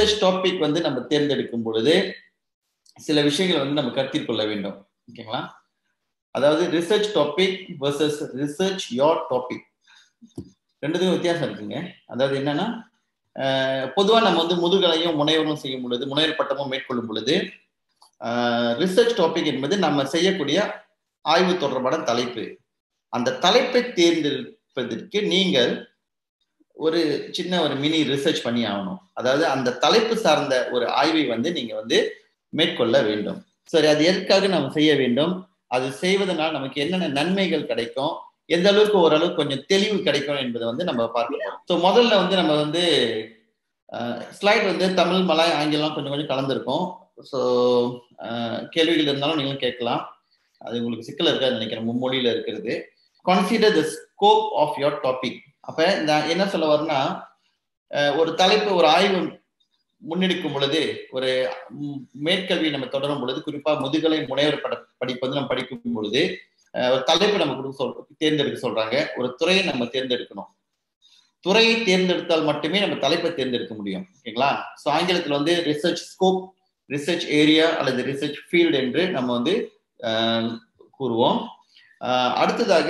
Research topic வந்து நம்ம தேர்ந்தெடுக்கும் பொழுது சில விஷயங்களை வந்து நம்ம கருத்தில் கொள்ள வேண்டும். ஓகேங்களா? அதாவது research topic versus research your topic ரெண்டுத்துக்கும் வித்தியாசம் இருக்குங்க. அதாவது என்னன்னா, பொதுவாக நம்ம வந்து முதுகலையும் முனைவரும் செய்யும் பொழுது, முனைவர் பட்டமும் மேற்கொள்ளும் பொழுது, ரிசர்ச் டாபிக் என்பது நம்ம செய்யக்கூடிய ஆய்வு தொடர்பான தலைப்பு. அந்த தலைப்பை தேர்ந்தெடுப்பதற்கு நீங்கள் ஒரு சின்ன ஒரு மினி ரிசர்ச் பண்ணி ஆகணும். அதாவது அந்த தலைப்பு சார்ந்த ஒரு ஆய்வை வந்து நீங்க வந்து மேற்கொள்ள வேண்டும். சரி, அது எதற்காக நம்ம செய்ய வேண்டும், அது செய்வதனால் நமக்கு என்னென்ன நன்மைகள் கிடைக்கும், எந்த அளவுக்கு ஓரளவுக்கு கொஞ்சம் தெளிவு கிடைக்கும் என்பதை வந்து நம்ம பார்க்கலாம். ஸோ முதல்ல வந்து நம்ம வந்து ஸ்லைட் வந்து தமிழ், மலாய், ஆங்கிலம் கொஞ்சம் கொஞ்சம் கலந்துருக்கும். ஸோ கேள்விகள் இருந்தாலும் நீங்களும் கேட்கலாம். அது உங்களுக்கு சிக்கல் இருக்காது நினைக்கிறேன், மும்மொழியில இருக்கிறது. Consider the scope of your topic. அப்ப நான் என்ன சொல்ல வரேன்னா, ஒரு தலைப்பு, ஒரு ஆய்வு முன்னெடுக்கும் பொழுது, ஒரு மேற்கல்வி நம்ம தொடரும் பொழுது, குறிப்பா முதுகலை முனைவர் படிப்பு வந்து நம்ம படிக்கும் பொழுது ஒரு தலைப்பு நம்ம கொடுக்க தேர்ந்தெடுக்க சொல்றாங்க. ஒரு துறையை நம்ம தேர்ந்தெடுக்கணும். துறையை தேர்ந்தெடுத்தால் மட்டுமே நம்ம தலைப்பை தேர்ந்தெடுக்க முடியும். ஓகேங்களா? ஸோ ஆங்கிலத்தில் வந்து ரிசர்ச் ஸ்கோப், ரிசர்ச் ஏரியா அல்லது ரிசர்ச் ஃபீல்டு என்று நம்ம வந்து கூறுவோம். அடுத்ததாக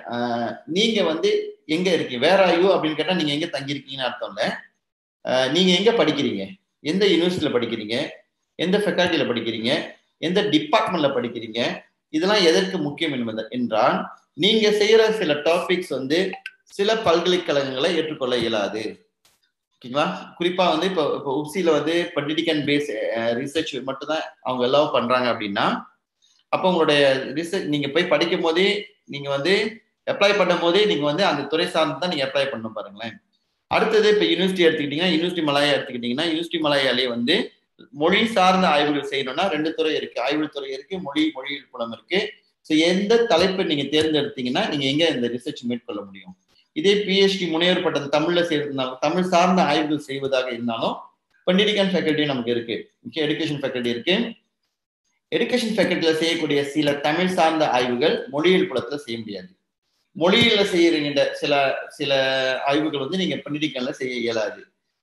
நீங்க வந்து எங்க இருக்கீங்க, வேற ஆய்வு அப்படின்னு கேட்டா நீங்க எங்க தங்கியிருக்கீங்கன்னு அர்த்தம் இல்லை. நீங்க எங்க படிக்கிறீங்க, எந்த யூனிவர்சிட்டியில படிக்கிறீங்க, எந்த ஃபேக்கல்ட்டியில படிக்கிறீங்க, எந்த டிபார்ட்மெண்ட்ல படிக்கிறீங்க, இதெல்லாம் எதற்கு முக்கியம் என்றால், நீங்க செய்யற சில டாபிக்ஸ் வந்து சில பல்கலைக்கழகங்களை ஏற்றுக்கொள்ள இயலாது. ஓகேங்களா? குறிப்பா வந்து இப்போ உப்சில வந்து பொலிட்டிக்கல் பேஸ் ரிசர்ச் மட்டும்தான் அவங்க எல்லாம் பண்றாங்க அப்படின்னா, அப்போ உங்களுடைய ரிசர்ச் நீங்க போய் படிக்கும் போதே, நீங்க வந்து அப்ளை பண்ணும் போதே நீங்க வந்து அந்த துறை சார்ந்து தான் நீங்க அப்ளை பண்ணணும். பாருங்களேன். அடுத்தது இப்போ யூனிவர்சிட்டி எடுத்துக்கிட்டீங்கன்னா, யூனிவர்சிட்டி மலாயா எடுத்துக்கிட்டீங்கன்னா, யூனிவர்சிட்டி மலாயாலே வந்து மொழி சார்ந்த ஆய்வுகள் செய்யணும்னா 2 துறை இருக்கு. ஆய்வு துறை இருக்கு, மொழியியல் புலம் இருக்கு. ஸோ எந்த தலைப்பை நீங்க தேர்ந்தெடுத்தீங்கன்னா நீங்க எங்க இந்த ரிசர்ச் மேற்கொள்ள முடியும். இதே பிஹெச்டி முனைவர் பட்டம் தமிழ்ல செய்யறதுனாலும், தமிழ் சார்ந்த ஆய்வுகள் செய்வதாக இருந்தாலும் பொலிட்டிக்கல் ஃபேக்கல்ட்டி நமக்கு இருக்கு. எஜுகேஷன் ஃபேக்கல்ட்டி இருக்கு. எஜுகேஷன் ஃபேக்கல்ட்டியில செய்யக்கூடிய சில தமிழ் சார்ந்த ஆய்வுகள் மொழியியல் புலத்துல செய்ய முடியாது. மொழியில செய்யறீங்க சில சில ஆய்வுகள் வந்து நீங்க பொலிட்டிக்கல்ல செய்ய இயலாது.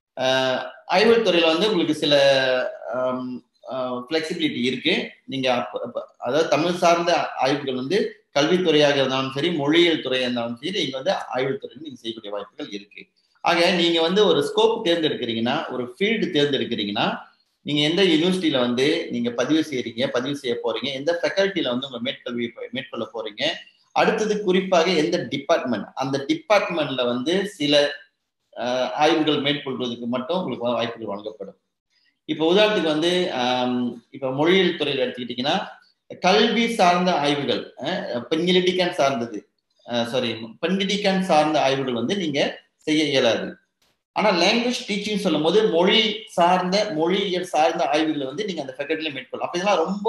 ஆய்வு துறையில வந்து உங்களுக்கு சில ஃபிளெக்சிபிலிட்டி இருக்கு. நீங்க அதாவது தமிழ் சார்ந்த ஆய்வுகள் வந்து கல்வித்துறையாக இருந்தாலும் சரி, மொழியியல் துறையாக இருந்தாலும் சரி, நீங்க வந்து ஆய்வுத்துறையில் நீங்க செய்யக்கூடிய வாய்ப்புகள் இருக்கு. ஆக நீங்க வந்து ஒரு ஸ்கோப் தேர்ந்தெடுக்கிறீங்கன்னா, ஒரு ஃபீல்டு தேர்ந்தெடுக்கிறீங்கன்னா, நீங்க எந்த யூனிவர்சிட்டியில வந்து நீங்க பதிவு செய்ய போறீங்க, எந்த ஃபேக்கல்ட்டியில வந்து உங்க மேற்கல்வி மேற்கொள்ள போறீங்க, அடுத்தது குறிப்பாக எந்த டிபார்ட்மெண்ட், அந்த டிபார்ட்மெண்ட்ல வந்து சில ஆய்வுகள் மேற்கொள்வதற்கு மட்டும் உங்களுக்கு வாய்ப்புகள் வழங்கப்படும். இப்போ உதாரணத்துக்கு வந்து இப்போ மொழியியல் துறையில் எடுத்துக்கிட்டீங்கன்னா, கல்வி சார்ந்த ஆய்வுகள், பெண்ணிலிட்டிக்கன் சார்ந்தது, பெண்ணிலிட்டிக்கன் சார்ந்த ஆய்வுகள் வந்து நீங்க செய்ய இயலாது. ஆனா லாங்குவேஜ் டீச்சிங் சொல்லும் போது மொழியியல் சார்ந்த ஆய்வுகளை வந்து நீங்க அந்த ஃபேக்கல்ட்டில மேற்கொள்ளலாம். அப்ப இதெல்லாம் ரொம்ப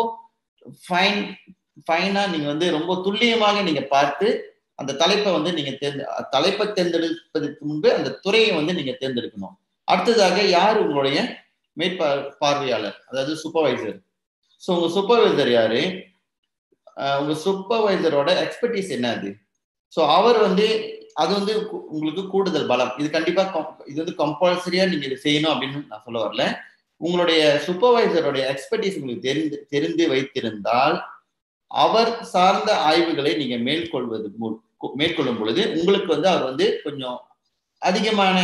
ஃபைனா நீங்க வந்து ரொம்ப துல்லியமாக நீங்க பார்த்து அந்த தலைப்பை வந்து நீங்க தலைப்பை தேர்ந்தெடுப்பதற்கு முன்பு அந்த துறையை வந்து நீங்க தேர்ந்தெடுக்கணும். அடுத்ததாக யார் உங்களுடைய மேற்பார்வையாளர், அதாவது சூப்பர்வைசர். ஸோ உங்க சூப்பர்வைசர் யாரு, உங்க சூப்பர்வைசரோட எக்ஸ்பர்டீஸ் என்ன அது. ஸோ அவர் வந்து அது வந்து உங்களுக்கு கூடுதல் பலம். இது கண்டிப்பா இது வந்து கம்பல்சரியா நீங்க இது செய்யணும் அப்படின்னு நான் சொல்ல வரல. உங்களுடைய சூப்பர்வைசருடைய எக்ஸ்பர்டீஸ் உங்களுக்கு தெரிந்து வைத்திருந்தால், அவர் சார்ந்த ஆய்வுகளை நீங்க மேற்கொள்ளும் பொழுது உங்களுக்கு வந்து அவர் வந்து கொஞ்சம் அதிகமான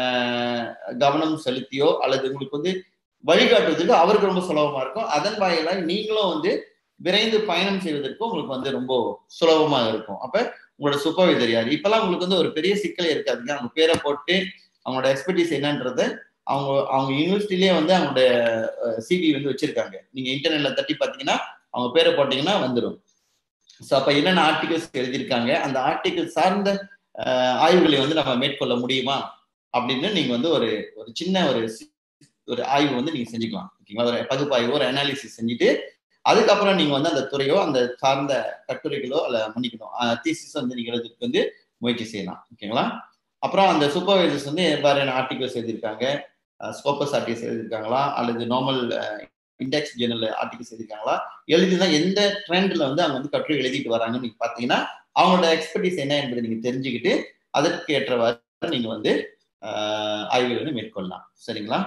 கவனம் செலுத்தியோ அல்லது உங்களுக்கு வந்து வழிகாட்டுவதற்கு அவருக்கு ரொம்ப சுலபமா இருக்கும். அதன் வாயிலாக நீங்களும் வந்து விரைந்து பயணம் செய்வதற்கு உங்களுக்கு வந்து ரொம்ப சுலபமாக இருக்கும். அப்ப உங்களோட சூப்பர்வைசர் யாரு, இப்பெல்லாம் உங்களுக்கு வந்து ஒரு பெரிய சிக்கலே இருக்காதுங்க. அவங்க பேரை போட்டு அவங்களோட எக்ஸ்பர்டீஸ் என்னன்றத அவங்க யூனிவர்சிட்டிலேயே வந்து அவங்களோட சிவி வந்து வச்சிருக்காங்க. நீங்க இன்டர்நெட்ல தட்டி பார்த்தீங்கன்னா அவங்க பேரை போட்டீங்கன்னா வந்துடும். ஸோ அப்ப என்னென்ன ஆர்டிகல்ஸ் எழுதியிருக்காங்க, அந்த ஆர்டிகல் சார்ந்த ஆய்வுகளை வந்து நம்ம மேற்கொள்ள முடியுமா அப்படின்னு நீங்க வந்து ஒரு சின்ன ஒரு ஆய்வு வந்து நீங்க செஞ்சுக்கலாம். ஓகேங்களா? ஒரு பகுப்பாய்வு, ஒரு அனாலிசிஸ் செஞ்சுட்டு அதுக்கப்புறம் நீங்க வந்து அந்த துறையோ அந்த சார்ந்த கட்டுரைகளோ அல்ல மன்னிக்கணும் தீசிஸ் வந்து நீங்க எழுதுறதுக்கு வந்து முயற்சி செய்யலாம். ஓகேங்களா? அப்புறம் அந்த சூப்பர்வைசர்ஸ் வந்து எவ்வாறான ஆர்டிகல்ஸ் எழுதியிருக்காங்க, ஸ்கோப்பஸ் ஆர்டிகல்ஸ் எழுதியிருக்காங்களா அல்லது நார்மல் இண்டெக்ஸ் ஜேர்னல் ஆர்டிகல்ஸ் எழுதியிருக்காங்களா, எழுதிதான் எந்த ட்ரெண்ட்ல வந்து அவங்க வந்து கட்டுரை எழுதிட்டு வராங்கன்னு நீங்க பாத்தீங்கன்னா அவங்களோட எக்ஸ்பர்டீஸ் என்ன என்பதை நீங்க தெரிஞ்சுக்கிட்டு அதற்கு ஏற்றவாறு நீங்க வந்து ஆய்வுகளை மேற்கொள்ளலாம். சரிங்களா?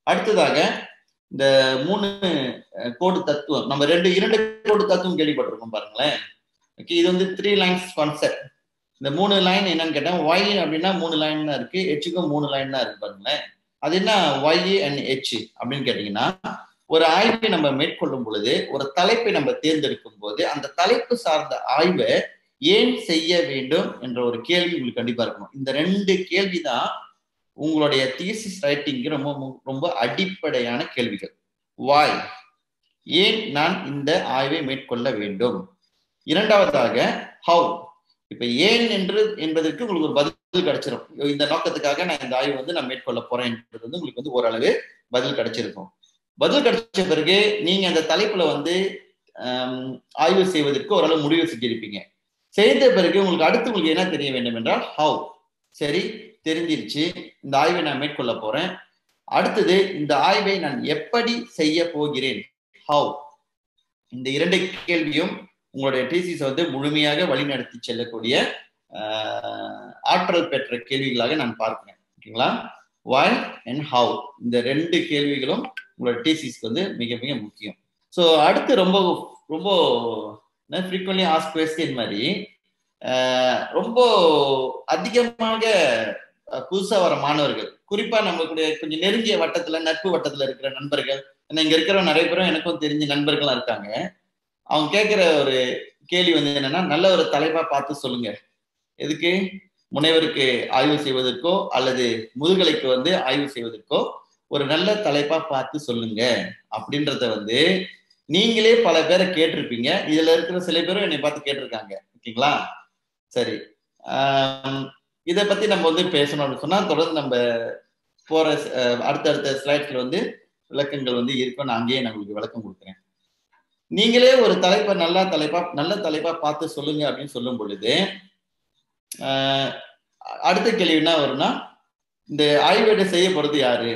அடுத்ததாக இந்த 3 கோடு தத்துவம், நம்ம 2 கோடு தத்துவம் கேள்விப்பட்டிருக்கோம் பாருங்களேன். ஓகே, இது வந்து 3 லைன்ஸ் கான்செப்ட். இந்த 3 லைன் என்னன்னு கேட்டா, y அப்படின்னா 3 லைன் தான் இருக்கு, h-க்கும் 3 லைன் தான் இருக்கு பாருங்களேன். அது என்ன y and h அப்படின்னு கேட்டீங்கன்னா, ஒரு ஆய்வை நம்ம மேற்கொள்ளும் பொழுது, ஒரு தலைப்பை நம்ம தேர்ந்தெடுக்கும் போது, அந்த தலைப்பு சார்ந்த ஆய்வை ஏன் செய்ய வேண்டும் என்ற ஒரு கேள்வி உங்களுக்கு கண்டிப்பா இருக்கணும். இந்த 2 கேள்விதான் உங்களுடைய தீசிஸ் ரைட்டிங்க்கு ரொம்ப ரொம்ப அடிப்படையான கேள்விகள். why, ஏன் நான் இந்த ஆய்வை மேற்கொள்ள வேண்டும். இரண்டாவதாக how, இப்ப ஏன் என்பதற்கு உங்களுக்கு ஒரு பதில் கிடைச்சிடும். இந்த நோக்கத்துக்காக நான் இந்த ஆய்வு வந்து நான் மேற்கொள்ள போறேன் என்பது வந்து உங்களுக்கு வந்து ஓரளவு பதில் கிடைச்சிருக்கும். பதில் கிடைச்ச பிறகு நீங்க அந்த தலைப்புல வந்து ஆய்வு செய்வதற்கு ஓரளவு முடிவு செஞ்சிருப்பீங்க. செய்த பிறகு உங்களுக்கு அடுத்து உங்களுக்கு என்ன தெரிய வேண்டும் என்றால் how. சரி, தெரிஞ்சிருச்சு, இந்த ஆய்வை நான் மேற்கொள்ள போறேன். அடுத்தது இந்த ஆய்வை நான் எப்படி செய்ய போகிறேன், how. இந்த 2 கேள்வியும் உங்களுடைய தீசிஸை வந்து முழுமையாக வழிநடத்தி செல்லக்கூடிய ஆற்றல் பெற்ற கேள்விகளாக நான் பார்க்கிறேன். ஓகேங்களா? why and how, இந்த 2 கேள்விகளும் உங்களோட தீசிஸ்க்கு வந்து மிக மிக முக்கியம். ஸோ அடுத்து ரொம்ப ரொம்ப ஃப்ரீக்வென்ட்லி ஆஸ்க் குவெஸ்டின் மாதிரி ரொம்ப அதிகமாக புதுசா வர மாணவர்கள், குறிப்பா நம்மளுடைய கொஞ்சம் நெருங்கிய வட்டத்துல, நட்பு வட்டத்துல இருக்கிற நண்பர்கள், இங்க இருக்கிற நிறைய பேரும் எனக்கும் தெரிஞ்ச நண்பர்கள்லாம் இருக்காங்க. அவங்க கேட்கிற ஒரு கேள்வி வந்து என்னன்னா, நல்ல ஒரு தலைப்பா பார்த்து சொல்லுங்க. எதுக்கு? முனைவருக்கு ஆய்வு செய்வதற்கோ அல்லது முதுகலைக்கு வந்து ஆய்வு செய்வதற்கோ ஒரு நல்ல தலைப்பா பார்த்து சொல்லுங்க அப்படின்றத வந்து நீங்களே பல பேரை கேட்டிருப்பீங்க. இதுல இருக்கிற சில பேரும் என்னை பார்த்து கேட்டிருக்காங்க. ஓகேங்களா? சரி, இதை பத்தி நம்ம வந்து பேசணும் அப்படின்னு சொன்னா தொடர்ந்து நம்ம போற அடுத்தடுத்த ஸ்லைட்ஸ்ல வந்து விளக்கங்கள் வந்து இருக்கும். நான் அங்கேயே நான் உங்களுக்கு விளக்கம் கொடுக்குறேன். நீங்களே ஒரு தலைப்பை நல்ல தலைப்பா பார்த்து சொல்லுங்க அப்படின்னு சொல்லும் பொழுது அடுத்த கேள்வி என்ன வரும்னா, இந்த ஆய்வேட்டை செய்ய போறது யாரு?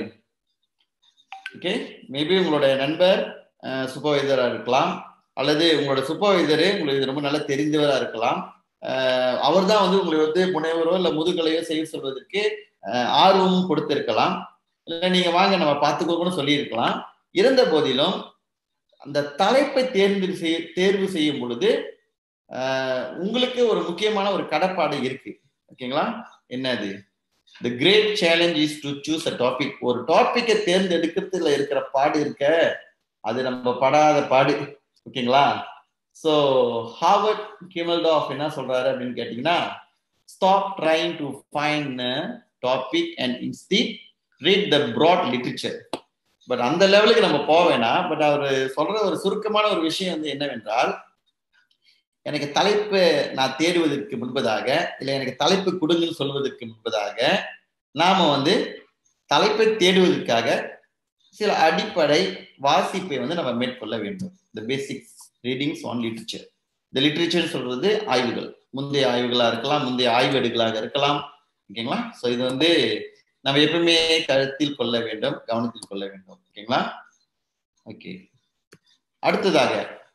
ஓகே, மேபி உங்களுடைய நண்பர் சூப்பர்வைசரா இருக்கலாம், அல்லது உங்களோட சூப்பர்வைசரு உங்களுக்கு ரொம்ப நல்லா தெரிந்தவரா இருக்கலாம். அவர் தான் வந்து உங்களுக்கு வந்து முனைவரோ இல்லை முதுகலையோ செய்ய சொல்வதற்கு ஆர்வமும் கொடுத்திருக்கலாம். இல்லை நீங்க வாங்க நம்ம பார்த்துக்கோன்னு சொல்லியிருக்கலாம். இருந்த போதிலும் அந்த தலைப்பை தேர்வு செய்யும் பொழுது உங்களுக்கு ஒரு முக்கியமான ஒரு கடப்பாடு இருக்கு. ஓகேங்களா? என்னது? The great challenge is to choose a topic. ஒரு டாபிக்கை தேர்ந்தெடுக்கிறதுல இருக்கிற பாடு இருக்க, அது நம்ம படாத பாடு. ஓகேங்களா? ஸோ ஹார்வர்ட் கிமல்டாஃப் என்ன சொல்றாரு அப்படின்னு கேட்டீங்கன்னா, stop trying to find a topic and instead read the broad literature. But அந்த லெவலுக்கு நம்ம போக வேணாம். பட் அவர் சொல்ற ஒரு சுருக்கமான ஒரு விஷயம் வந்து என்னவென்றால், எனக்கு தலைப்பு நான் தேடுவதற்கு முன்பதாக, இல்லை எனக்கு தலைப்பு கொடுங்கன்னு சொல்வதற்கு முன்பதாக நாம வந்து தலைப்பை தேடுவதற்காக சில அடிப்படை வாசிப்பை வந்து நம்ம மேற்கொள்ள வேண்டும். The basics readings on literature. இந்த லிட்ரேச்சர் சொல்றது ஆய்வுகள், முந்தைய ஆய்வுகளா இருக்கலாம், முந்தைய ஆய்வேடுகளாக இருக்கலாம். ஓகேங்களா? ஸோ இது வந்து நம்ம எப்பவுமே கருத்தில் கொள்ள வேண்டும், கவனத்தில் கொள்ள வேண்டும். ஓகேங்களா? ஓகே, அடுத்ததாக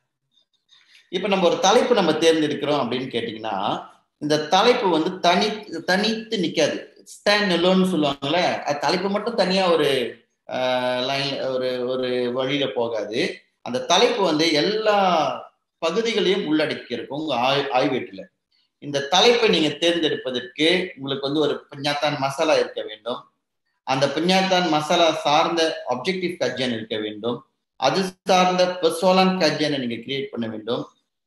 இப்ப நம்ம ஒரு தலைப்பு நம்ம தேர்ந்தெடுக்கிறோம் அப்படின்னு கேட்டீங்கன்னா, இந்த தலைப்பு வந்து தனித்து நிக்காது. ஸ்டாண்ட் அலோன்னு சொல்லுவாங்கல்ல, அது தலைப்பு மட்டும் தனியா ஒரு லைன் ஒரு வழியில போகாது. அந்த தலைப்பு வந்து எல்லா பகுதிகளையும் உள்ளடக்கி இருக்கும் உங்க ஆய்வேட்டுல. இந்த தலைப்பை நீங்க தேர்ந்தெடுப்பதற்கு உங்களுக்கு வந்து ஒரு பிஞ்ஞாத்தான் மசாலா இருக்க வேண்டும். அந்த பிஞ்ஞாத்தான் மசாலா சார்ந்த ஆப்ஜெக்டிவ் கஜன் இருக்க வேண்டும். அது சார்ந்த பெர்சோனான் கஜனை நீங்க கிரியேட் பண்ண வேண்டும்.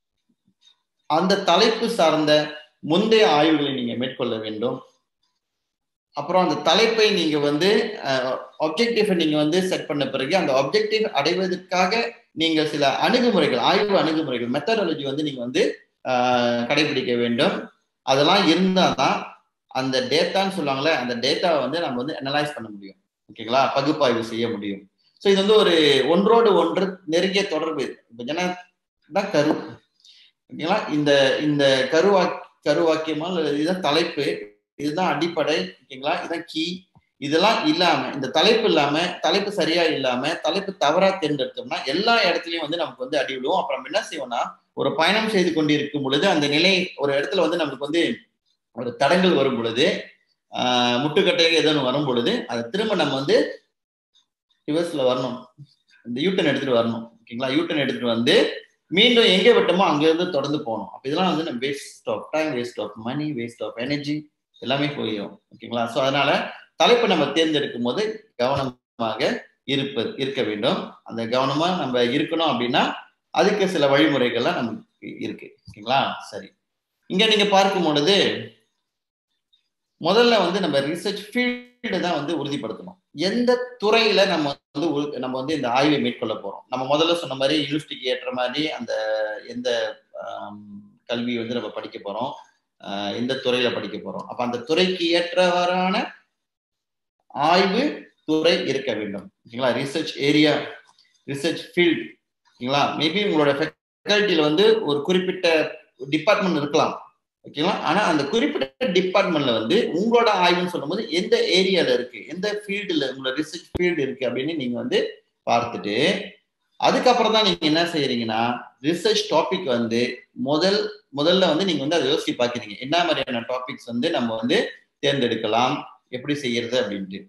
அந்த தலைப்பு சார்ந்த முந்தைய ஆய்வுகளை நீங்க மேற்கொள்ள வேண்டும். அப்புறம் அந்த தலைப்பை நீங்க வந்து ஆப்ஜெக்டிவ் நீங்க வந்து செட் பண்ண பிறகு அந்த ஆப்ஜெக்டிவ் அடைவதற்காக நீங்க சில அணுகுமுறைகள், ஆய்வு அணுகுமுறைகள், மெத்தடாலஜி வந்து நீங்க வந்து கடைபிடிக்க வேண்டும். அதெல்லாம் இருந்தாதான் அந்த டேட்டான்னு சொல்லுவாங்களே, அந்த டேட்டாவை வந்து நம்ம வந்து அனலைஸ் பண்ண முடியும். ஓகேங்களா? பகுப்பாய்வு செய்ய முடியும். ஸோ இது வந்து ஒரு ஒன்றோடு ஒன்று நெருங்கிய தொடர்பு. இப்போ என்ன கரு, ஓகேங்களா? இந்த கருவாக்கியமா இதுதான் தலைப்பு, இதுதான் அடிப்படை. ஓகேங்களா? இதுதான் கீ. இதெல்லாம் இல்லாம, இந்த தலைப்பு இல்லாம, தலைப்பு சரியா இல்லாம, தலைப்பு தவறா தேர்ந்தெடுத்தோம்னா எல்லா இடத்துலயும் வந்து நமக்கு வந்து அடி விடுவோம். அப்புறம் என்ன செய்வோம்னா, ஒரு பயணம் செய்து கொண்டிருக்கும் பொழுது அந்த நிலை ஒரு இடத்துல வந்து நமக்கு வந்து ஒரு தடங்கள் வரும் பொழுது, முட்டுக்கட்டைகள் ஏதோ வரும் பொழுது, அதை திரும்ப நம்ம வந்து ரிவர்ஸ்ல வரணும், இந்த யூட்டன் எடுத்துட்டு வரணும். ஓகேங்களா? யூட்டன் எடுத்துட்டு வந்து மீண்டும் எங்கே விட்டோமோ அங்க இருந்து தொடர்ந்து போகணும். அப்ப இதெல்லாம் வந்து நம்ம waste of time, waste of money, waste of energy எல்லாமே போயிடும். ஓகேங்களா? ஸோ அதனால தலைப்பை நம்ம தேர்ந்தெடுக்கும் போது கவனமாக இருக்க வேண்டும். அந்த கவனமா நம்ம இருக்கணும் அப்படின்னா அதுக்கு சில வழிமுறைகள்லாம் நமக்கு இருக்கு. ஓகேங்களா? சரி, இங்க நீங்க பார்க்கும் பொழுது முதல்ல வந்து நம்ம ரிசர்ச் ஃபீல்டு தான் வந்து உறுதிப்படுத்தணும். எந்த துறையில நம்ம வந்து இந்த ஆய்வை மேற்கொள்ள போறோம். நம்ம முதல்ல சொன்ன மாதிரி யூனிவர்சிட்டிக்கு ஏற்ற மாதிரி அந்த எந்த கல்வி வந்து நம்ம படிக்க போறோம், எந்த துறையில படிக்க போறோம். அப்ப அந்த துறைக்கு ஏற்றவாறான ஆய்வு துறை இருக்க வேண்டும். ஓகேங்களா? Research area, research field. ஓகேங்களா? மேபி உங்களோட ஃபேக்கல்ட்டியில வந்து ஒரு குறிப்பிட்ட டிபார்ட்மெண்ட் இருக்கலாம். ஓகேங்களா? ஆனா அந்த குறிப்பிட்ட டிபார்ட்மெண்ட்ல வந்து உங்களோட ஆய்வுன்னு சொல்லும்போது எந்த ஏரியால இருக்கு, எந்த ஃபீல்டுல உங்களோட ரிசர்ச் ஃபீல்டு இருக்கு அப்படின்னு நீங்க வந்து பார்த்துட்டு அதுக்கப்புறம் தான் நீங்க என்ன செய்யறீங்கன்னா ரிசர்ச் டாபிக் வந்து முதல்ல வந்து நீங்க வந்து அதை யோசிச்சு பாக்குறீங்க. என்ன மாதிரியான டாபிக்ஸ் வந்து நம்ம வந்து தேர்ந்தெடுக்கலாம், எப்படி செய்யறது அப்படின்ட்டு.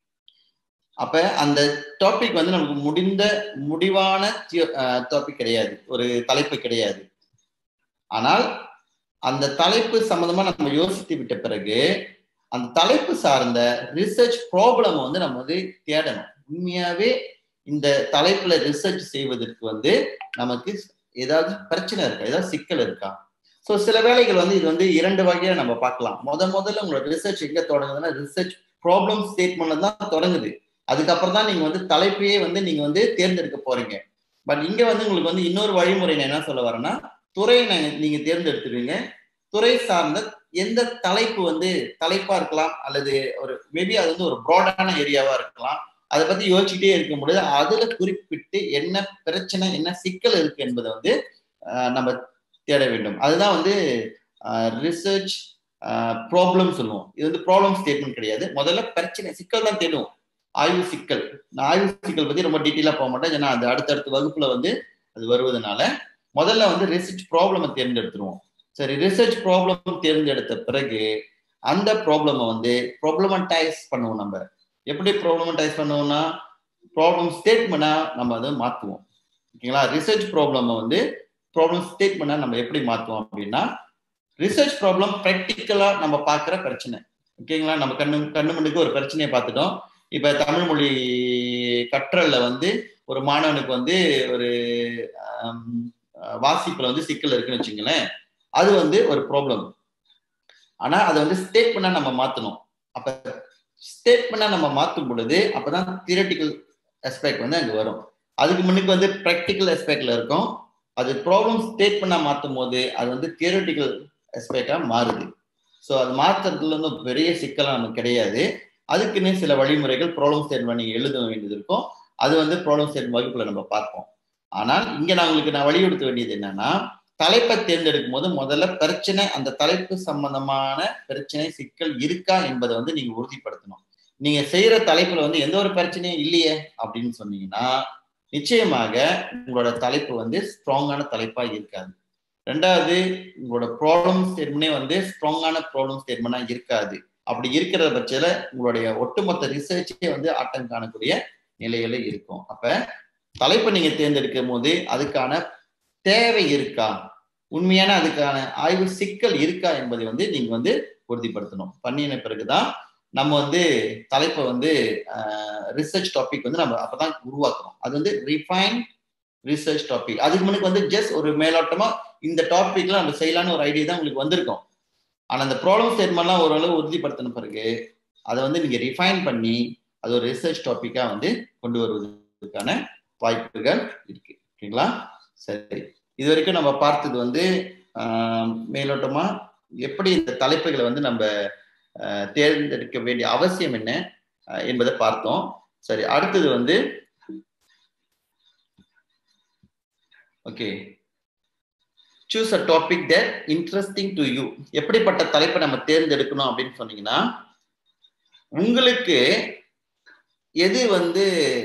அப்ப அந்த டாபிக் வந்து நமக்கு முடிவான டாபிக் கிடையாது, ஒரு தலைப்பு கிடையாது. ஆனால் அந்த தலைப்பு சம்பந்தமா நம்ம யோசித்து விட்ட பிறகு அந்த தலைப்பு சார்ந்த ரிசர்ச் ப்ராப்ளம் வந்து நம்ம வந்து தேடணும். உண்மையாவே இந்த தலைப்புல ரிசர்ச் செய்வதற்கு வந்து நமக்கு ஏதாவது பிரச்சனை இருக்கா, ஏதாவது சிக்கல் இருக்கா? ஸோ சில வேளைகள் வந்து இது வந்து 2 வகையா நம்ம பார்க்கலாம். முதல்ல உங்களோட ரிசர்ச் எங்க தொடங்குதுன்னா ரிசர்ச் ப்ராப்ளம் ஸ்டேட்மெண்ட்ல தான் தொடங்குது. அதுக்கப்புறம் தான் நீங்க வந்து தலைப்பையே வந்து நீங்க வந்து தேர்ந்தெடுக்க போறீங்க. பட் இங்க வந்து உங்களுக்கு வந்து இன்னொரு வழிமுறை நான் என்ன சொல்ல வரேன்னா, துறையை நீங்க தேர்ந்தெடுத்துருவீங்க. துறை சார்ந்த எந்த தலைப்பு வந்து தலைப்பா இருக்கலாம், அல்லது ஒரு மேபி அது வந்து ஒரு ப்ராடான ஏரியாவா இருக்கலாம். அதை பத்தி யோசிச்சுட்டே இருக்கும் பொழுது அதுல குறிப்பிட்டு என்ன பிரச்சனை, என்ன சிக்கல் இருக்கு என்பதை வந்து நம்ம தேட வேண்டும். அதுதான் வந்து ரிசர்ச் ப்ராப்ளம் சொல்லுவோம். இது வந்து ப்ராப்ளம் ஸ்டேட்மெண்ட் கிடையாது. முதல்ல பிரச்சனை சிக்கல் தான் தேடுவோம். ஆய்வு சிக்கல். நான் ஆய்வு சிக்கல் பத்தி ரொம்ப டீட்டெயிலா போக மாட்டேன், ஏன்னா அது அடுத்தடுத்த வகுப்புல வந்து அது வருவதனால முதல்ல வந்து ரிசர்ச் ப்ராப்ளமை தேர்ந்தெடுத்துருவோம். சரி, ரிசர்ச் ப்ராப்ளம் தேர்ந்தெடுத்த பிறகு அந்த ப்ராப்ளமை வந்து ப்ராப்ளமடைஸ் பண்ணுவோம். நம்ம எப்படி ப்ராப்ளமடைஸ் பண்ணுவோம்னா ப்ராப்ளம் ஸ்டேட்மெண்டா நம்ம அதை மாற்றுவோம். ஓகேங்களா? ரிசர்ச் ப்ராப்ளமை வந்து ப்ராப்ளம் ஸ்டேட்மெண்டா நம்ம எப்படி மாற்றுவோம் அப்படின்னா ரிசர்ச் ப்ராப்ளம் ப்ராக்டிக்கலா நம்ம பார்க்குற பிரச்சனை. ஓகேங்களா? நம்ம கண்ணு முன்னுக்கு ஒரு பிரச்சனையை பார்த்துட்டோம். இப்ப தமிழ் மொழி கற்றல்ல வந்து ஒரு மாணவனுக்கு வந்து ஒரு வாசிப்புல வந்து சிக்கல் இருக்குன்னு வச்சுங்களேன், அது வந்து ஒரு ப்ராப்ளம். ஆனா அதை வந்து ஸ்டேட்மெண்டா நம்ம மாத்தணும். அப்ப ஸ்டேட்மெண்டா நம்ம மாற்றும் பொழுது அப்பதான் தியரட்டிக்கல் ஆஸ்பெக்ட் வந்து அங்க வரும். அதுக்கு முன்னுக்கு வந்து ப்ராக்டிக்கல் ஆஸ்பெக்ட்ல இருக்கும். அது ப்ராப்ளம் ஸ்டேட்மெண்டா மாற்றும் போது அது வந்து தியரட்டிக்கல் ஆஸ்பெக்டா மாறுது. ஸோ அது மாற்றுறதுல வந்து பெரிய சிக்கலாம் நமக்கு கிடையாது. அதுக்குன்னு சில வழிமுறைகள் ப்ராப்ளம் ஸ்டேட்மெண்ட் நீங்க எழுத வேண்டியது இருக்கும். அது வந்து ப்ராப்ளம் ஸ்டேட்மெண்ட் வகுப்புல நம்ம பார்ப்போம். ஆனால் இங்க நான் வலியுறுத்த வேண்டியது என்னன்னா தலைப்பை தேர்ந்தெடுக்கும் போது முதல்ல பிரச்சனை, அந்த தலைப்பு சம்பந்தமான பிரச்சனை சிக்கல் இருக்கா என்பதை வந்து நீங்க உறுதிப்படுத்தணும். நீங்க செய்யற தலைப்புல வந்து எந்த ஒரு பிரச்சனையும் இல்லையே அப்படின்னு சொன்னீங்கன்னா நிச்சயமாக உங்களோட தலைப்பு வந்து ஸ்ட்ராங்கான தலைப்பா இருக்காது. ரெண்டாவது, உங்களோட ப்ராப்ளம் ஸ்டேட்மெண்டே வந்து ஸ்ட்ராங்கான ப்ராப்ளம் ஸ்டேட்மெண்டா இருக்காது. அப்படி இருக்கிற பட்சத்துல உங்களுடைய ஒட்டுமொத்த ரிசர்ச்சே வந்து ஆட்டம் காணக்கூடிய நிலையில இருக்கும். அப்ப தலைப்பை நீங்க தேர்ந்தெடுக்கும் போது அதுக்கான தேவை இருக்கா, உண்மையான அதுக்கான ஆய்வு சிக்கல் இருக்கா என்பதை வந்து நீங்க வந்து உறுதிப்படுத்தணும். பண்ணின பிறகுதான் நம்ம வந்து தலைப்பை வந்து ரிசர்ச் டாபிக் வந்து நம்ம அப்பதான் உருவாக்குறோம். அது வந்து ரிஃபைன் ரிசர்ச் டாபிக். அதுக்கு முன்னுக்கு வந்து ஜஸ்ட் ஒரு மேலோட்டமா இந்த டாபிக்ல நம்ம செய்யலான்னு ஒரு ஐடியா தான் உங்களுக்கு வந்திருக்கும். ஆனா அந்த ப்ராப்ளம் ஸ்டேட்மெண்ட்லாம் ஓரளவு உறுதிப்படுத்தின பிறகு அதை வந்து நீங்க ரிஃபைன் பண்ணி அது ஒரு ரிசர்ச் டாபிக்கா வந்து கொண்டு வருவதற்கான வாய்ப்புகள் இருக்கு. ஓகேங்களா? சரி, இது வரைக்கும் நம்ம பார்த்தது வந்து மேலோட்டமா எப்படி இந்த தலைப்புகளை வந்து நம்ம தேர்ந்தெடுக்க வேண்டிய அவசியம் என்ன என்பதை பார்த்தோம். சரி, அடுத்தது வந்து okay, choose a topic that interesting to you. எப்படிப்பட்ட தலைப்பை நம்ம தேர்ந்தெடுக்கணும் அப்படின்னு சொன்னீங்கன்னா உங்களுக்கு எது வந்து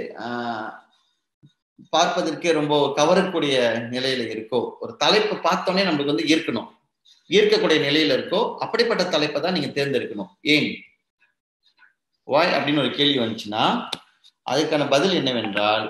பார்ப்பதற்கே ரொம்ப கவரக்கூடிய நிலையில இருக்கோ, ஒரு தலைப்பு பார்த்தோன்னே நம்மளுக்கு வந்து ஈர்க்கக்கூடிய நிலையில இருக்கோ அப்படிப்பட்ட தலைப்பை தான் நீங்க தேர்ந்தெடுக்கணும். ஏன், வாய் அப்படின்னு ஒரு கேள்வி வந்துச்சுன்னா அதுக்கான பதில் என்னவென்றால்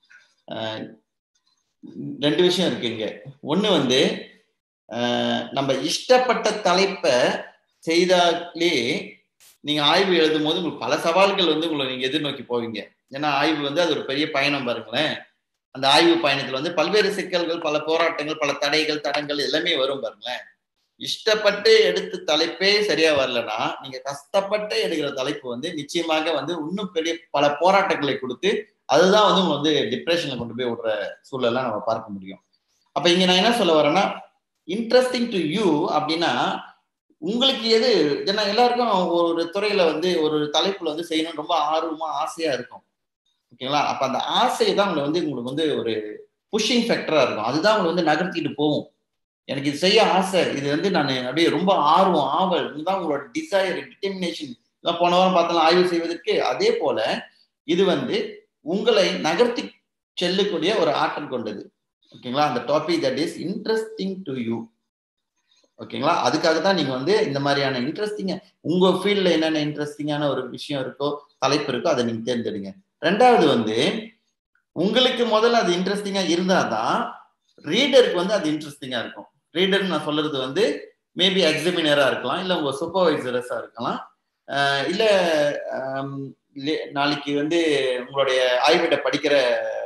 ரெண்டு விஷயம் இருக்கு இங்க. ஒண்ணு வந்து நம்ம இஷ்டப்பட்ட தலைப்பை செய்தாலே நீங்க ஆய்வு எழுதும் போது உங்களுக்கு பல சவால்கள் வந்து உங்களை நீங்க எதிர்நோக்கி போவீங்க. ஏன்னா ஆய்வு வந்து அது ஒரு பெரிய பயணம் பாருங்களேன். அந்த ஆய்வு பயணத்துல வந்து பல்வேறு சிக்கல்கள், பல போராட்டங்கள், பல தடைகள், தடங்கள் எல்லாமே வரும் பாருங்களேன். இஷ்டப்பட்டு எடுத்த தலைப்பே சரியா வரலன்னா நீங்க கஷ்டப்பட்டு எடுக்கிற தலைப்பு வந்து நிச்சயமாக வந்து இன்னும் பெரிய பல போராட்டங்களை கொடுத்து அதுதான் வந்து உங்க வந்து டிப்ரெஷன்ல கொண்டு போய் விடுற சூழலாம் நம்ம பார்க்க முடியும். அப்ப இங்க நான் என்ன சொல்ல வரேன்னா, இன்ட்ரெஸ்டிங் டு யூ அப்படின்னா உங்களுக்கு எது, ஏன்னா எல்லாருக்கும் ஒரு துறையில வந்து ஒரு தலைப்புல வந்து செய்யணும் ரொம்ப ஆர்வமா ஆசையா இருக்கும். ஓகேங்களா? அப்ப அந்த ஆசை தான் உங்களுக்கு வந்து ஒரு புஷிங் ஃபேக்டரா இருக்கும். அதுதான் உங்களை வந்து நகர்த்திட்டு போகும். எனக்கு இது செய்ய ஆசை, இது வந்து நான் அப்படியே ரொம்ப ஆர்வம், ஆவல், இதுதான் உங்களோட டிசைர், டிட்டர்மினேஷன். போன வாரம் பார்த்தாலும் ஆய்வு செய்வதற்கு அதே போல இது வந்து உங்களை நகர்த்தி செல்லக்கூடிய ஒரு ஆற்றல் கொண்டது. ஓகேங்களா? அந்த topic that is interesting to you. ஓகேங்களா? அதுக்காக தான் நீங்க வந்து இந்த மாதிரியான இன்ட்ரெஸ்டிங்கா உங்க ஃபீல்ட்ல என்னென்ன இன்ட்ரெஸ்டிங்கான ஒரு விஷயம் இருக்கோ, தலைப்பு இருக்கோ, அதை நீங்க தேர்ந்தெடுங்க. ரெண்டாவது வந்து உங்களுக்கு முதல்ல அது இன்ட்ரெஸ்டிங்கா இருந்தாதான் ரீடருக்கு வந்து அது இன்ட்ரெஸ்டிங்கா இருக்கும். ரீடர் நான் சொல்றது வந்து மேபி எக்ஸாமினரா இருக்கலாம், இல்ல உங்க சூப்பர்வைசரஸா இருக்கலாம், இல்ல நாளைக்கு வந்து உங்களுடைய ஆய்விட்ட படிக்கிற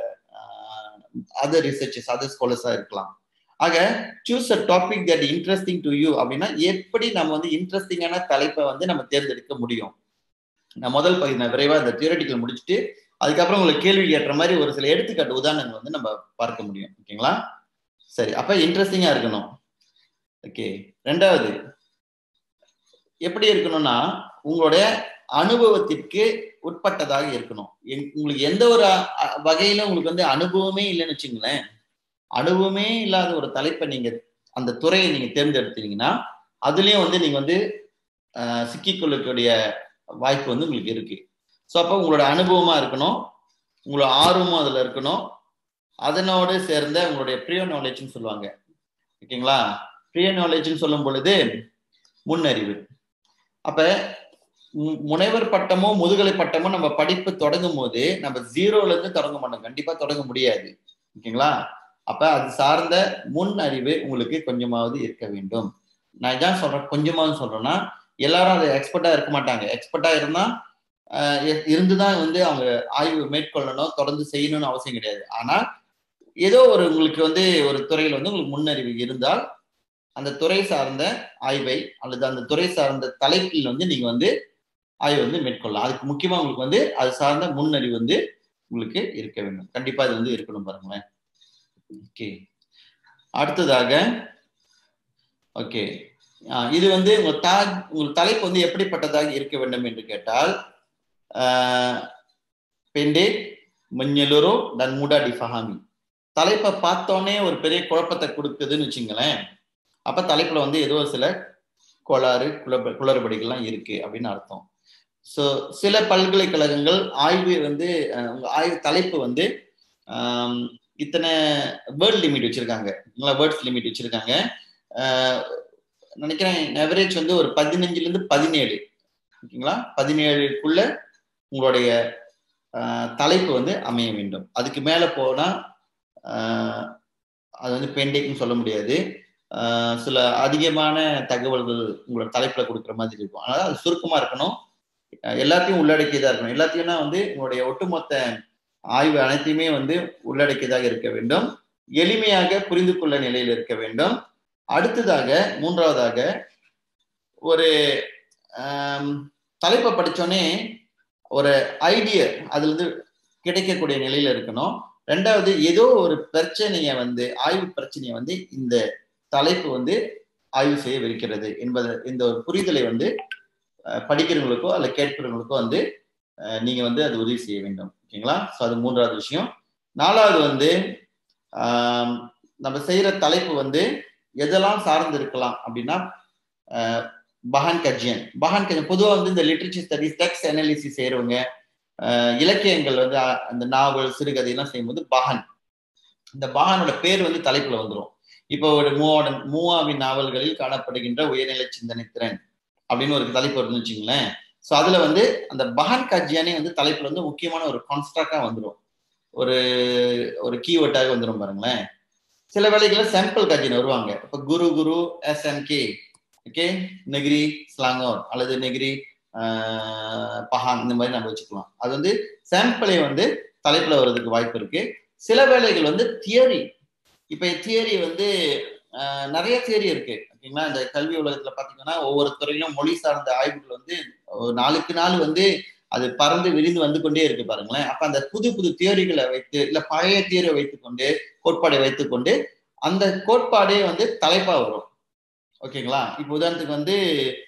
அதர் ரிசர்ச்சர்ஸ், அதர் ஸ்காலர்ஸா இருக்கலாம். ஆக choose a topic that interesting to you அப்படின்னா எப்படி நம்ம வந்து இன்ட்ரெஸ்டிங்கான தலைப்பை வந்து நம்ம தேர்ந்தெடுக்க முடியும். நான் முதல் பகுதி நான் விரைவா இந்த தியரட்டிக்கல் முடிச்சுட்டு அதுக்கப்புறம் உங்களுக்கு கேள்வி கேட்ற மாதிரி ஒரு சில எடுத்துக்காட்டு உதாரணங்கள் வந்து நம்ம பார்க்க முடியும். ஓகேங்களா? சரி, அப்ப இன்ட்ரெஸ்டிங்கா இருக்கணும். ஓகே. ரெண்டாவது எப்படி இருக்கணும்னா உங்களுடைய அனுபவத்திற்கு உட்பட்டதாக இருக்கணும். உங்களுக்கு எந்த ஒரு வகையில உங்களுக்கு வந்து அனுபவமே இல்லைன்னு வச்சுங்களேன், அனுபவமே இல்லாத ஒரு தலைப்பை நீங்க அந்த துறையை நீங்க தேர்ந்தெடுத்தீங்கன்னா அதுலயும் வந்து நீங்க வந்து சிக்கிக்கொள்ளக்கூடிய வாய்ப்பு வந்து உங்களுக்கு இருக்கு. ஸோ அப்போ உங்களோட அனுபவமா இருக்கணும், உங்களோட ஆர்வமும் அதுல இருக்கணும், அதனோடு சேர்ந்த உங்களுடைய ப்ரியர் நாலேஜ்னு சொல்லுவாங்க. ஓகேங்களா? ப்ரியர் நாலேஜ்னு சொல்லும் பொழுது முன்னறிவு. அப்ப முனைவர் பட்டமோ முதுகலை பட்டமோ நம்ம படிப்பு தொடங்கும் போது நம்ம ஜீரோல இருந்து தொடங்க மாட்டோம், கண்டிப்பா தொடங்க முடியாது. ஓகேங்களா? அப்ப அது சார்ந்த முன் அறிவு உங்களுக்கு கொஞ்சமாவது இருக்க வேண்டும். நான் இதான் சொல்றேன், கொஞ்சமாவது சொல்றேன்னா எல்லாரும் அதை எக்ஸ்பர்ட்டா இருக்க மாட்டாங்க. எக்ஸ்பர்ட்டா இருந்தா இருந்துதான் வந்து அவங்க ஆய்வு மேற்கொள்ளணும், தொடர்ந்து செய்யணும்னு அவசியம் கிடையாது. ஆனா ஏதோ ஒரு உங்களுக்கு வந்து ஒரு துறையில வந்து உங்களுக்கு முன்னறிவு இருந்தால் அந்த துறை சார்ந்த ஆய்வை அல்லது அந்த துறை சார்ந்த தலைப்பில் வந்து நீங்க வந்து ஆய்வு வந்து மேற்கொள்ளலாம். அதுக்கு முக்கியமா உங்களுக்கு வந்து அது சார்ந்த முன்னறிவு வந்து உங்களுக்கு இருக்க வேண்டும். கண்டிப்பா இது வந்து இருக்கணும் பாருங்களேன். ஓகே. அடுத்ததாக ஓகே, இது வந்து உங்கள் தலைப்பு வந்து எப்படிப்பட்டதாக இருக்க வேண்டும் என்று கேட்டால் பெண்டே மஞ்சளுரோ dan mudah difahami. தலைப்பை பார்த்தோன்னே ஒரு பெரிய குழப்பத்தை கொடுக்குதுன்னு வச்சுங்களேன், அப்ப தலைப்புல வந்து ஏதோ சில குளறுபடிகள்லாம் இருக்கு அப்படின்னு அர்த்தம். ஸோ சில பல்கலைக்கழகங்கள் ஆய்வு வந்து உங்க ஆய்வு தலைப்பு வந்து இத்தனை வேர்ட் லிமிட் வச்சிருக்காங்க, வேர்ட்ஸ் லிமிட் வச்சிருக்காங்க. நினைக்கிறேன் ஆவரேஜ் வந்து ஒரு 15ல இருந்து 17. ஓகேங்களா? 17க்குள்ள உங்களுடைய தலைப்பு வந்து அமைய வேண்டும். அதுக்கு மேல போனா அது வந்து பெண்டிங்னு சொல்ல முடியாது. சில அதிகமான தகவல்கள் உங்களோட தலைப்புல கொடுக்குற மாதிரி இருக்கும். அதனால அது சுருக்கமா இருக்கணும், எல்லாத்தையும் உள்ளடக்கியதா இருக்கணும். எல்லாத்தையும்னா வந்து உங்களுடைய ஒட்டுமொத்த ஆய்வு அனைத்தையுமே வந்து உள்ளடக்கியதாக இருக்க வேண்டும், எளிமையாக புரிந்து கொள்ள நிலையில் இருக்க வேண்டும். அடுத்ததாக மூன்றாவதாக ஒரு தலைப்பை படிச்சோன்னே ஒரு ஐடியா அதுல இருந்து கிடைக்கக்கூடிய நிலையில இருக்கணும். ரெண்டாவது ஏதோ ஒரு பிரச்சனையை வந்து ஆய்வு பிரச்சனையை வந்து இந்த தலைப்பு வந்து ஆய்வு செய்ய விருக்கிறது என்பது இந்த ஒரு புரிதலை வந்து படிக்கிறவங்களுக்கோ அல்ல கேட்கிறவங்களுக்கோ வந்து நீங்க வந்து அது உதவி செய்ய வேண்டும். ஓகேங்களா? ஸோ அது மூன்றாவது விஷயம். நாலாவது வந்து நம்ம செய்யற தலைப்பு வந்து எதெல்லாம் சார்ந்து இருக்கலாம் அப்படின்னா பஹான் கஜியன் பொதுவாக வந்து இந்த லிட்ரேச்சர் ஸ்டடிஸ் டெக்ஸ்ட் அனாலிசிஸ் செய்யறவங்க, இலக்கியங்கள் வந்து அந்த நாவல் சிறுகதை எல்லாம் செய்யும்போது பஹான், இந்த பஹானோட பேர் வந்து தலைப்புல வந்துடும். இப்போ ஒரு மூவாவின் நாவல்களில் காணப்படுகின்ற உயர்நிலை சிந்தனை திறன் அப்படின்னு ஒரு தலைப்பு வருதுன்னு வச்சுங்களேன். ஸோ அதுல வந்து அந்த பஹான் கஜ்யானே வந்து தலைப்புல வந்து முக்கியமான ஒரு கான்ஸ்ட்ரக்டா வந்துடும், ஒரு ஒரு கீவேர்டாக வந்துடும் பாருங்களேன். சில வேலைகளில் சாம்பிள் கஜின் வருவாங்க. இப்போ குரு குரு எஸ்எம்கே, ஓகே, நெகிரி ஸ்லாங்கோர் அல்லது நெகிரி பஹான் இந்த மாதிரி நம்ம வச்சுக்கலாம். அது வந்து சாம்பிளை வந்து தலைப்புல வர்றதுக்கு வாய்ப்பு இருக்கு. சில வேலைகள் வந்து தியரி. இப்ப தியரி வந்து நிறைய தியரி இருக்கு, ஓகேங்களா. இந்த கல்வி உலகத்துல பாத்தீங்கன்னா ஒவ்வொரு துறையிலும் மொழி சார்ந்த ஆய்வுகள் வந்து நாளுக்கு நாள் வந்து அது பறந்து விரிந்து வந்து கொண்டே இருக்கு பாருங்களேன். அப்ப அந்த புது புது தியரிகளை வைத்து இல்ல பழைய தியரியை வைத்துக்கொண்டு கோட்பாடை வைத்துக்கொண்டு அந்த கோட்பாடே வந்து தலைப்பா வரும், ஓகேங்களா. இப்போ உதாரணத்துக்கு வந்து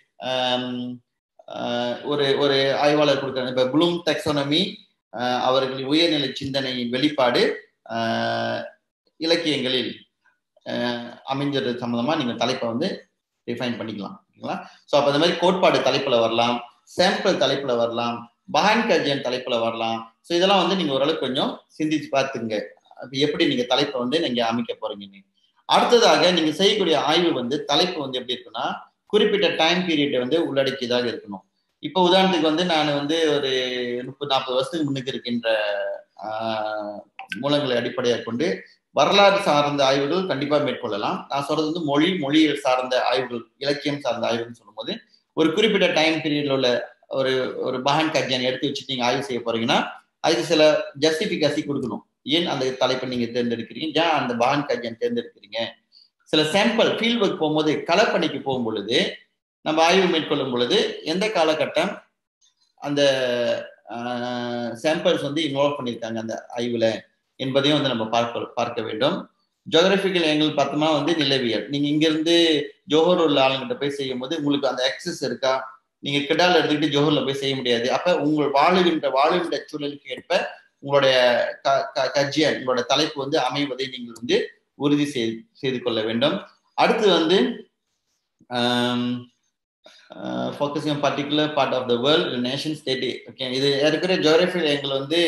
ஒரு ஒரு ஆய்வாளர் கொடுக்குறாங்க, இப்ப ப்ளூம் டெக்ஸானமி, அவர்களின் உயர்நிலை சிந்தனையின் வெளிப்பாடு இலக்கியங்களில் அமைஞ்சது சம்பந்தமா நீங்க தலைப்பை வந்து டிஃபைன் பண்ணிக்கலாம், ஓகேங்களா. ஸோ அப்போ இந்த மாதிரி கோட்பாடு தலைப்புல வரலாம், சாம்பிள் தலைப்புல வரலாம், பஹான் கஜியன் தலைப்புல வரலாம். ஸோ இதெல்லாம் வந்து நீங்க ஓரளவுக்கு கொஞ்சம் சிந்திச்சு பார்த்துங்க, எப்படி நீங்க தலைப்பை வந்து நீங்க அமைக்க போறீங்கன்னு. அடுத்ததாக நீங்க செய்யக்கூடிய ஆய்வு வந்து தலைப்பு வந்து எப்படி இருக்குன்னா குறிப்பிட்ட டைம் பீரியட்டை வந்து உள்ளடக்கியதாக இருக்கணும். இப்போ உதாரணத்துக்கு வந்து நான் வந்து ஒரு 30-40 வருஷத்துக்கு முன்னுக்கு இருக்கின்ற மூலங்களை அடிப்படையாக கொண்டு வரலாறு சார்ந்த ஆய்வுகள் கண்டிப்பா மேற்கொள்ளலாம். நான் சொல்றது வந்து மொழியியல் சார்ந்த ஆய்வுகள், இலக்கியம் சார்ந்த ஆய்வுன்னு சொல்லும்போது ஒரு குறிப்பிட்ட டைம் பீரியட்ல உள்ள ஒரு ஒரு பஹான் கஜ்யான் எடுத்து வச்சுட்டு நீங்க ஆய்வு செய்ய போறீங்கன்னா அதுக்கு சில ஜஸ்டிபிகேஷன் கொடுக்கணும். ஏன் அந்த தலைப்பை நீங்க தேர்ந்தெடுக்கிறீங்க, ஏன் அந்த பஹான் கஜ்யான் தேர்ந்தெடுக்கிறீங்க. சில சாம்பிள் ஃபீல்ட் ஒர்க் போகும்போது களப்பணிக்கு போகும் பொழுது நம்ம ஆய்வு மேற்கொள்ளும் பொழுது எந்த காலகட்டம் அந்த சாம்பிள்ஸ் வந்து இன்வால்வ் பண்ணியிருக்காங்க அந்த ஆய்வுல என்பதையும் வந்து நம்ம பார்க்க வேண்டும். ஜியோகிராபிக்கல் ஆங்கிள் பார்த்தோம்னா வந்து நிலவியல். நீங்க இங்க இருந்து ஜோஹர் உள்ள ஆளுங்கிட்ட போய் செய்யும் போது உங்களுக்கு அந்த ஆக்சஸ் இருக்கா, நீங்க கிடால எடுத்துக்கிட்டு ஜோஹர்ல போய் செய்ய முடியாது. அப்ப உங்கள் வாழுகின்ற சூழலுக்கு ஏற்ப உங்களுடைய கஜ்யான் உங்களோட தலைப்பு வந்து அமைவதை நீங்கள் வந்து உறுதி செய்து கொள்ள வேண்டும். அடுத்து வந்து focusing on particular part of the world, nation state, okay. இது இருக்கிற ஜியோகிராபிக்கல் ஆங்கிள் வந்து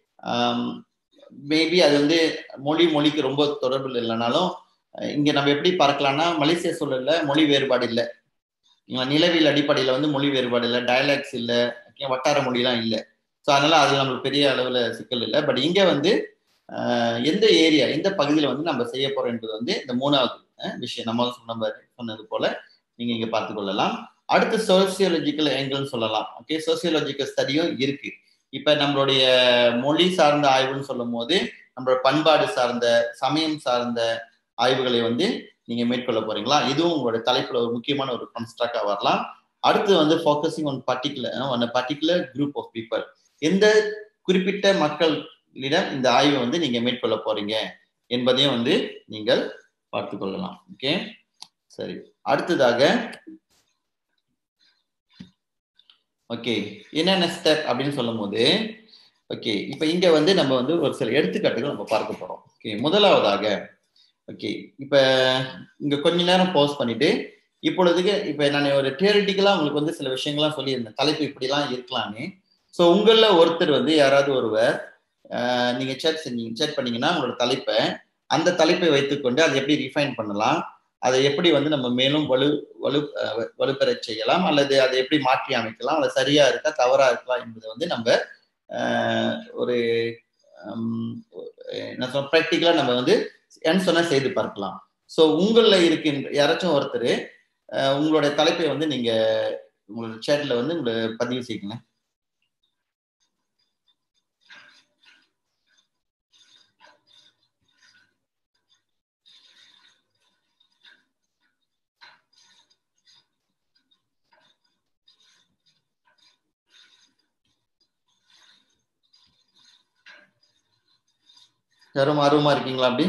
மேபி அது வந்து மொழிக்கு ரொம்ப தொடர்பு இல்லைனாலும் இங்க நம்ம எப்படி பார்க்கலாம்னா மலேசிய சூழல்ல மொழி வேறுபாடு இல்லை, நிலவியல் அடிப்படையில வந்து மொழி வேறுபாடு இல்லை, டயலாக்ஸ் இல்லை, வட்டார மொழிலாம் இல்லை. ஸோ அதனால அது நம்மளுக்கு பெரிய அளவுல சிக்கல் இல்லை. பட் இங்க வந்து எந்த ஏரியா எந்த பகுதியில வந்து நம்ம செய்ய போறோம் என்பது வந்து இந்த மூணாவது விஷயம் நம்ம சொன்னது போல நீங்க இங்க பார்த்து கொள்ளலாம். அடுத்து சோசியோலஜிக்கல் ஆங்கிள்னு சொல்லலாம், ஓகே. சோசியோலஜிக்கல் ஸ்டடியும் இருக்கு. இப்ப நம்மளுடைய மொழி சார்ந்த ஆய்வுன்னு சொல்லும் போது நம்மளோட பண்பாடு சார்ந்த சமயம் சார்ந்த ஆய்வுகளை வந்து நீங்க மேற்கொள்ள போறீங்களா, இதுவும் உங்களோட தலைப்புல ஒரு முக்கியமான ஒரு கன்ஸ்ட்ரக்டா வரலாம். அடுத்து வந்து focusing on particular group of people, எந்த குறிப்பிட்ட மக்களிடம் இந்த ஆய்வை வந்து நீங்க மேற்கொள்ள போறீங்க என்பதையும் வந்து நீங்கள் பார்த்து கொள்ளலாம், ஓகே. சரி, அடுத்ததாக ஓகே என்னென்ன ஸ்டெப் அப்படின்னு சொல்லும் போது ஓகே இப்ப இங்க வந்து நம்ம வந்து ஒரு சில எடுத்துக்காட்டுகள் நம்ம பார்க்க போறோம், ஓகே. முதலாவதாக ஓகே இப்ப இங்க கொஞ்ச நேரம் பாஸ் பண்ணிட்டு இப்பொழுதுக்கு இப்ப நான் ஒரு தியரிட்டிக்கலா உங்களுக்கு வந்து சில விஷயங்கள்லாம் சொல்லியிருந்தேன், தலைப்பு இப்படிலாம் இருக்கலாம்னு. ஸோ உங்கள ஒருத்தர் வந்து யாராவது ஒருவர் நீங்க சேட் பண்ணீங்கன்னா உங்களோட தலைப்பை அந்த தலைப்பை வைத்துக்கொண்டு அதை எப்படி ரிஃபைன் பண்ணலாம், அதை எப்படி வந்து நம்ம மேலும் வலுப்பெற செய்யலாம், அல்லது அதை எப்படி மாற்றி அமைக்கலாம், அது சரியா இருக்கா தவறா இருக்கலாம் என்பதை வந்து நம்ம ஒரு என்ன சொல்ல ப்ராக்டிக்கலா நம்ம வந்து சொன்னா செய்து பார்க்கலாம். ஸோ உங்கள இருக்கின்ற யாராச்சும் ஒருத்தர் உங்களுடைய தலைப்பை வந்து நீங்க உங்களோட சேட்ல வந்து உங்களை பதிவு செய்யுங்க. யாரும் ஆர்வமா இருக்கீங்களா அப்படி?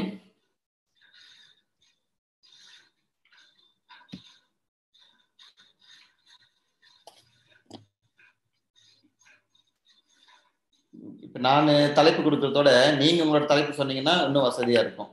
இப்ப நான் தலைப்பு கொடுக்கறதோட நீங்க உங்களோட தலைப்பு சொன்னீங்கன்னா இன்னும் வசதியா இருக்கும்.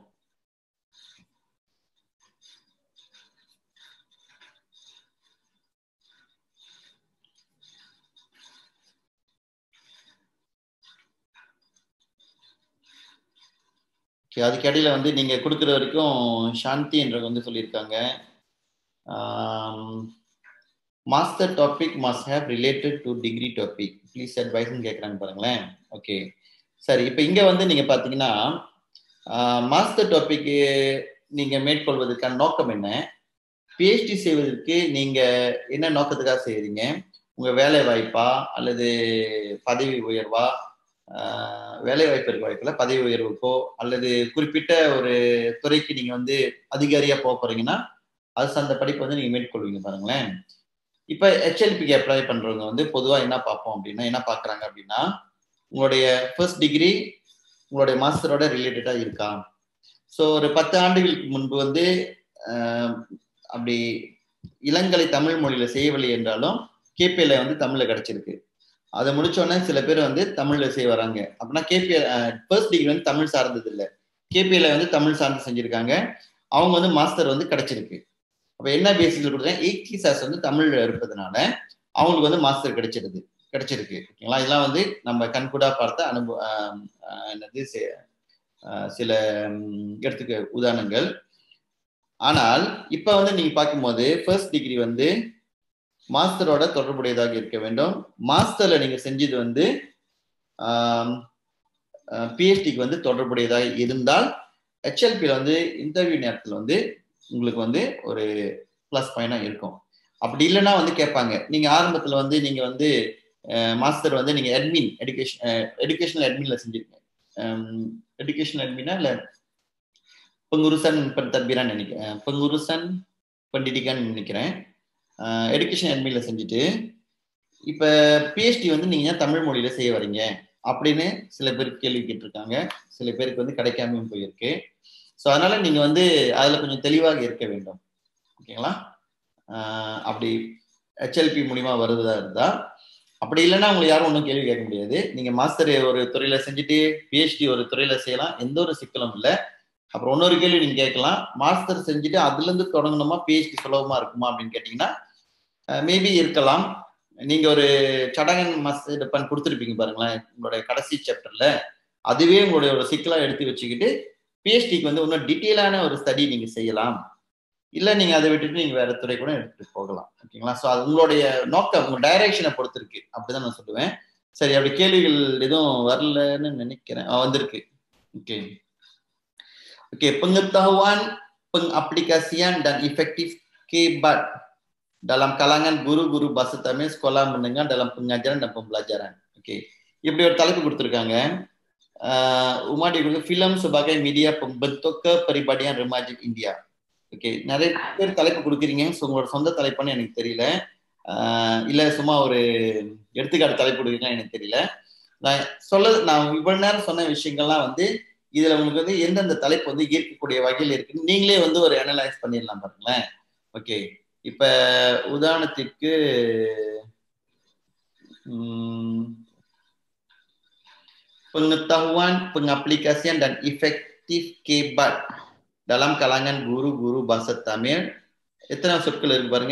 அதுக்கு இடையில வந்து நீங்க கொடுக்குற வரைக்கும் சாந்தி என்ற வந்து சொல்லியிருக்காங்க, master topic must have related to degree topic please advise ன்னு கேக்குறாங்க பாருங்களேன். ஓகே சரி, இப்போ இங்க வந்து நீங்க பாத்தீங்கன்னா மாஸ்டர் டாபிக் நீங்க மேற்கொள்வதற்கான நோக்கம் என்ன, பிஹெச்டி செய்வதற்கு நீங்க என்ன நோக்கத்துக்காக செய்யறீங்க, உங்க வேலை வாய்ப்பா அல்லது பதவி உயர்வா, வேலை வாய்ப்பு இருக்க வாய்ப்புல பதவி உயர்வுக்கோ அல்லது குறிப்பிட்ட ஒரு துறைக்கு நீங்க வந்து அதிகாரியா போக போறீங்கன்னா அது சார்ந்த படிப்பு வந்து நீங்க மேற்கொள்வீங்க பாருங்களேன். இப்ப ஹெச்எல்பிக்கு அப்ளை பண்றவங்க வந்து பொதுவா என்ன பார்ப்போம் அப்படின்னா, என்ன பாக்குறாங்க அப்படின்னா, உங்களுடைய ஃபர்ஸ்ட் டிகிரி உங்களுடைய மாஸ்டரோட ரிலேட்டடா இருக்கா. ஸோ ஒரு 10 ஆண்டுகளுக்கு முன்பு வந்து அப்படி இளங்கலை தமிழ் மொழியில செய்யவில்லை என்றாலும் கேபிஎல்ல வந்து தமிழ்ல கிடைச்சிருக்கு. அதை முடிச்சோடனே சில பேர் வந்து தமிழ்ல செய்ய வராங்க அப்படின்னா கேபிஎல் ஃபர்ஸ்ட் டிகிரி வந்து தமிழ் சார்ந்தது இல்லை, கேபிஎல்ல வந்து தமிழ் சார்ந்து செஞ்சிருக்காங்க, அவங்க வந்து மாஸ்டர் வந்து கிடைச்சிருக்கு. அப்ப என்ன பேசிக்ல கொடுத்தேன், 80 சாஸ் வந்து தமிழ்ல இருப்பதனால அவங்களுக்கு வந்து மாஸ்டர் கிடைச்சிருக்கு. ஓகேங்களா, இதெல்லாம் வந்து நம்ம கண்கூடா பார்த்த அனுபவம், என்னது சில இடத்துக்கு உதாரணங்கள். ஆனால் இப்ப வந்து நீங்க பார்க்கும்போது ஃபர்ஸ்ட் டிகிரி வந்து மாஸ்டரோட தொடர்புடையதாக இருக்க வேண்டும். மாஸ்டர்ல நீங்க செஞ்சது வந்து பிஹெச்டிக்கு வந்து தொடர்புடையதாக இருந்தால் ஹெச்எல்பியில் வந்து இன்டர்வியூ நேரத்தில் வந்து உங்களுக்கு வந்து ஒரு பிளஸ் பாயிண்டா இருக்கும். அப்படி இல்லைன்னா வந்து கேட்பாங்க, நீங்க ஆரம்பத்துல வந்து நீங்க வந்து மாஸ்டர் வந்து நீங்க எஜுகேஷனல் அட்மின்ல செஞ்சிருக்கீங்க, எஜுகேஷனல் அட்மினா இல்ல pengurusan pentadbiran நினைக்கிறேன், pengurusan pendidikan நினைக்கிறேன், எஜுகேஷன் அட்மின்ல செஞ்சுட்டு இப்ப பிஹெச்டி வந்து நீங்க தமிழ் மொழியில செய்ய வரீங்க அப்படின்னு சில பேருக்கு கேள்வி கேட்டிருக்காங்க, சில பேருக்கு வந்து கிடைக்காமையும் போயிருக்கு. ஸோ அதனால நீங்க வந்து அதுல கொஞ்சம் தெளிவாக இருக்க வேண்டும். ஓகேங்களா, அப்படி ஹெச்எல்பி மூலியமா வருவதா இருந்தா, அப்படி இல்லைன்னா உங்களுக்கு யாரும் ஒன்றும் கேள்வி கேட்க முடியாது. நீங்க மாஸ்டர் ஒரு துறையில செஞ்சுட்டு பிஹெச்டி ஒரு துறையில செய்யலாம், எந்த ஒரு சிக்கலும் இல்லை. அப்புறம் இன்னொரு கேள்வி நீங்க கேட்கலாம், மாஸ்டர் செஞ்சுட்டு அதுல இருந்து தொடங்கணுமா பிஹெச்டி சுலபமா இருக்குமா அப்படின்னு கேட்டீங்கன்னா மேபி இருக்கலாம். நீங்க ஒரு சடங்கன் மாஸ்டர் பண்ணி கொடுத்துருப்பீங்க பாருங்களேன் உங்களுடைய கடைசி சாப்டர்ல, அதுவே உங்களுடைய ஒரு சிக்கலா எடுத்து வச்சுக்கிட்டு பிஹெச்டிக்கு வந்து இன்னும் டீட்டெயிலான ஒரு ஸ்டடி நீங்க செய்யலாம். இல்ல நீங்க அதை விட்டுட்டு நீங்க வேற துறை கூட எடுத்துட்டு போகலாம். ஓகேங்களா, ஸோ அது உங்களுடைய நோக்கம், உங்க டைரக்ஷனை பொறுத்து இருக்கு, அப்படிதான் நான் சொல்லுவேன். சரி, அப்படி கேள்விகள் எதுவும் வரலன்னு நினைக்கிறேன், வந்திருக்கு. Okay okay pengetahuan pengaplikasian dan efektif KBAT dalam kalangan guru-guru bahasa Tamil sekolah menengah dalam pengajaran dan pembelajaran. Okay, இப்படி ஒரு தலைப்பு கொடுத்துருக்காங்க. உமாடி film sebagai media pembentuk kepribadian remaja India. Okay, நிறைய பேர் தலைப்பு கொடுக்குறீங்க, ஸோ உங்களோட சொந்த தலைப்புன்னு எனக்கு தெரியல, இல்ல சும்மா ஒரு எடுத்துக்காட்டு தலைப்பு கொடுக்குறீங்களா எனக்கு தெரியல. நான் இவ்வளவு நேரம் சொன்ன விஷயங்கள்லாம் வந்து இதுல உங்களுக்கு வந்து எந்தெந்த தலைப்பு வந்து ஈர்க்கக்கூடிய வகையில் இருக்குன்னு நீங்களே வந்து ஒரு அனலைஸ் பண்ணிடலாம் பாருங்களேன். ஓகே, இப்ப உதாரணத்திற்கு pengetahuan pengaplikasian dan efektif KBAT dalam kalangan guru-guru bahasa Tamil எத்தனை சொற்கள் இருக்கு பாருங்க,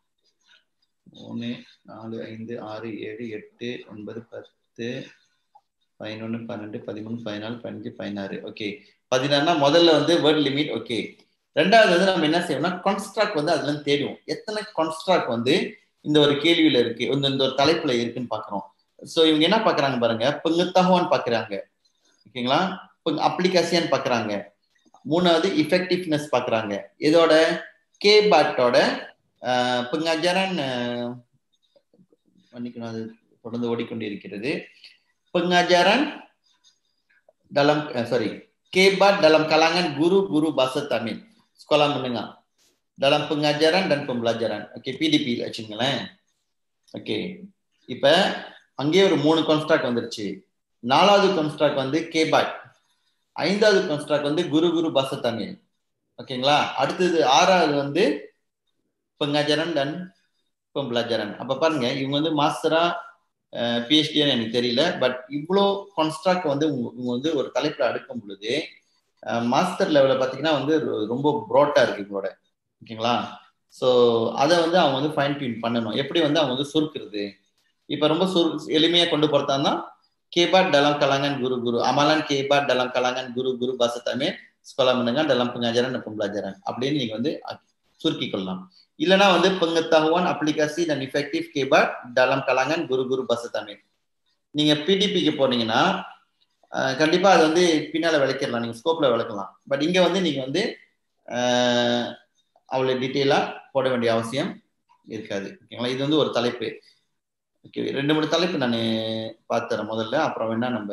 3 4 5 6 7 8 9 10 11 12 13 14 15 16. ஓகே, 16னா முதல்ல வந்து வேர்ட் லிமிட். ஓகே, ரெண்டாவது வந்து நம்ம என்ன செய்யணும்னா கான்ஸ்ட்ராக்ட் வந்து அதுல தேடுவோம், எத்தனை கான்ஸ்ட்ராக்ட் வந்து இந்த ஒரு கேள்வியில இருக்கு, இந்த ஒரு தலைப்புல இருக்குன்னு பாக்குறோம். ஸோ இவங்க என்ன பாக்குறாங்க பாருங்க, pengetahuan பாக்குறாங்க, ஓகேங்களா, அப்ளிகேஷன் பாக்குறாங்க, மூணாவது effectiveness பாக்குறாங்க, இதோட கேபாட்டோட pengajaran மன்னிக்கணும் அது தொடர்ந்து ஓடிக்கொண்டிருக்கிறது, pengajaran dalam KBAT dalam kalangan guru-guru bahasa Tamil sekolah menengah dalam pengajaran dan pembelajaran. Okay, PDP வச்சுங்களேன். ஓகே, இப்ப அங்கேயே ஒரு 3 கான்ஸ்ட்ராக்ட் வந்துருச்சு. 4வது கான்ஸ்ட்ராக்ட் வந்து கேபாட், 5வது கான்ஸ்ட்ராக்ட் வந்து குரு பாஷா தமிழ். ஓகேங்களா, அடுத்தது 6வது வந்து pengajaran dan pembelajaran. அப்ப பாருங்க, இவங்க வந்து மாஸ்டரா பிஹெச்டின்னு எனக்கு தெரியல, பட் இவ்வளோ கான்ஸ்ட்ராக்ட் வந்து இவங்க வந்து ஒரு தலைப்புல அடுக்கும் பொழுது மாஸ்டர் லெவலில் பார்த்தீங்கன்னா வந்து ரொம்ப ப்ராட்டா இருக்கு இவங்களோட. ஓகேங்களா, ஸோ அதை வந்து அவங்க வந்து ஃபைன் டியூன் பண்ணணும், எப்படி வந்து அவங்க வந்து சுருக்குறது. இப்போ ரொம்ப எளிமையா கொண்டு போறதான்னா கேபாட் dalam kalangan guru-guru amalan கேபாட் dalam kalangan guru-guru bahasa Tamil sekolah menengah dalam pengajaran dan pembelajaran அப்படின்னு நீங்க வந்து சுருக்கி கொள்ளலாம். இல்லனா வந்து pengetahuan aplikasi dan efektif keyboard dalam kalangan guru-guru bahasa Tamil. நீங்க பிடிபிக்கு போனீங்கன்னா கண்டிப்பா அது வந்து பின்னால விளக்கிடலாம், நீங்க ஸ்கோப்ல விளக்கலாம். பட் இங்க வந்து நீங்க வந்து அவ்வளவு டீட்டெயிலா போட வேண்டிய அவசியம் இருக்காது. ஓகேங்களா? இது வந்து ஒரு தலைப்பு. ஓகே, 2-3 தலைப்பு நான் பார்த்துறேன் முதல்ல, அப்புறம் வேணா நம்ம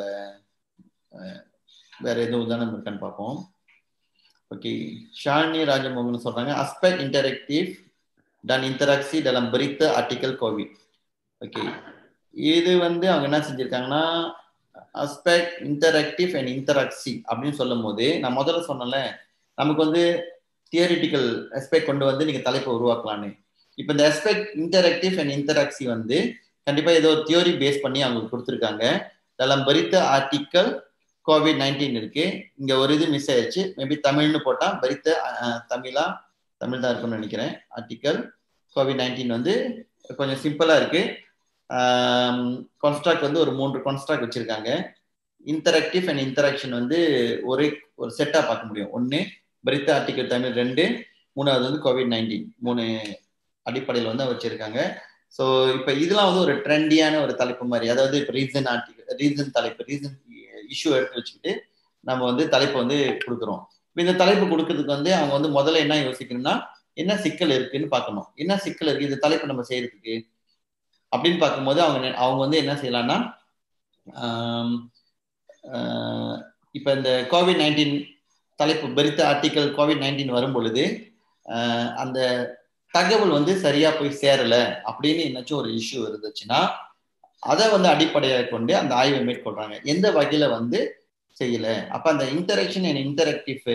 வேற எதுவும் உதாரணம் இருக்கான்னு பார்ப்போம். ஓகே, ஷாலினி ராஜமோகன் சொல்றாங்க aspect interaktif dan interaksi dalam berita artikel COVID. Okay, இது வந்து அவங்க என்ன செஞ்சிருக்காங்கன்னா aspect interactive and interaksi அப்படின்னு சொல்லும் போது நான் முதல்ல சொன்னேன்ல, நமக்கு வந்து தியரிட்டிக்கல் aspect கொண்டு வந்து நீங்க தலைப்பை உருவாக்கலான்னு. இப்போ இந்த aspect interactive and interaksi வந்து கண்டிப்பா ஏதோ தியோரி பேஸ் பண்ணி அவங்களுக்கு கொடுத்துருக்காங்க. dalam berita artikel COVID-19 இருக்கு. இங்க ஒரு இது மிஸ் ஆயிடுச்சு, மேபி தமிழ்னு போட்டா பரித்த தமிழ் தான் இருக்கும்னு நினைக்கிறேன். ஆர்டிக்கல் COVID-19 வந்து கொஞ்சம் சிம்பிளா இருக்கு. கான்ஸ்ட்ராக்ட் வந்து ஒரு 3 கான்ஸ்ட்ராக்ட் வச்சிருக்காங்க. இன்டராக்டிவ் அண்ட் இன்டராக்ஷன் வந்து ஒரு செட்டா பார்க்க முடியும். 1 பரித்த ஆர்டிக்கல் தமிழ், 2 3வது வந்து COVID-19, 3 அடிப்படையில் வந்து வச்சிருக்காங்க. ஸோ இப்போ இதெல்லாம் வந்து ஒரு ட்ரெண்டியான ஒரு தலைப்பு மாதிரி, அதாவது இப்போ ரீசன் தலைப்பு, ரீசன் இஷ்யூ எடுத்து வச்சுக்கிட்டு நம்ம வந்து தலைப்பை வந்து கொடுக்குறோம். இப்போ இந்த தலைப்பு கொடுக்கறதுக்கு வந்து அவங்க வந்து முதல்ல என்ன யோசிக்கணும்னா என்ன சிக்கல் இருக்குன்னு பார்க்கணும். என்ன சிக்கல் இருக்கு இந்த தலைப்பு நம்ம செய்யறதுக்கு அப்படின்னு பார்க்கும்போது அவங்க வந்து என்ன செய்யலாம்னா இப்போ இந்த COVID-19 தலைப்பு பரித்த ஆர்டிக்கல் COVID-19 வரும் பொழுது அந்த தகவல் வந்து சரியா போய் சேரல அப்படின்னு என்னாச்சும் ஒரு இஷ்யூ இருந்துச்சுன்னா அதை வந்து அடிப்படையாக கொண்டு அந்த ஆய்வை மேற்கொள்றாங்க. எந்த வகையில வந்து செய்யல, அப்ப அந்த இன்டராக்ஷன் அண்ட் இன்டராக்டிவ்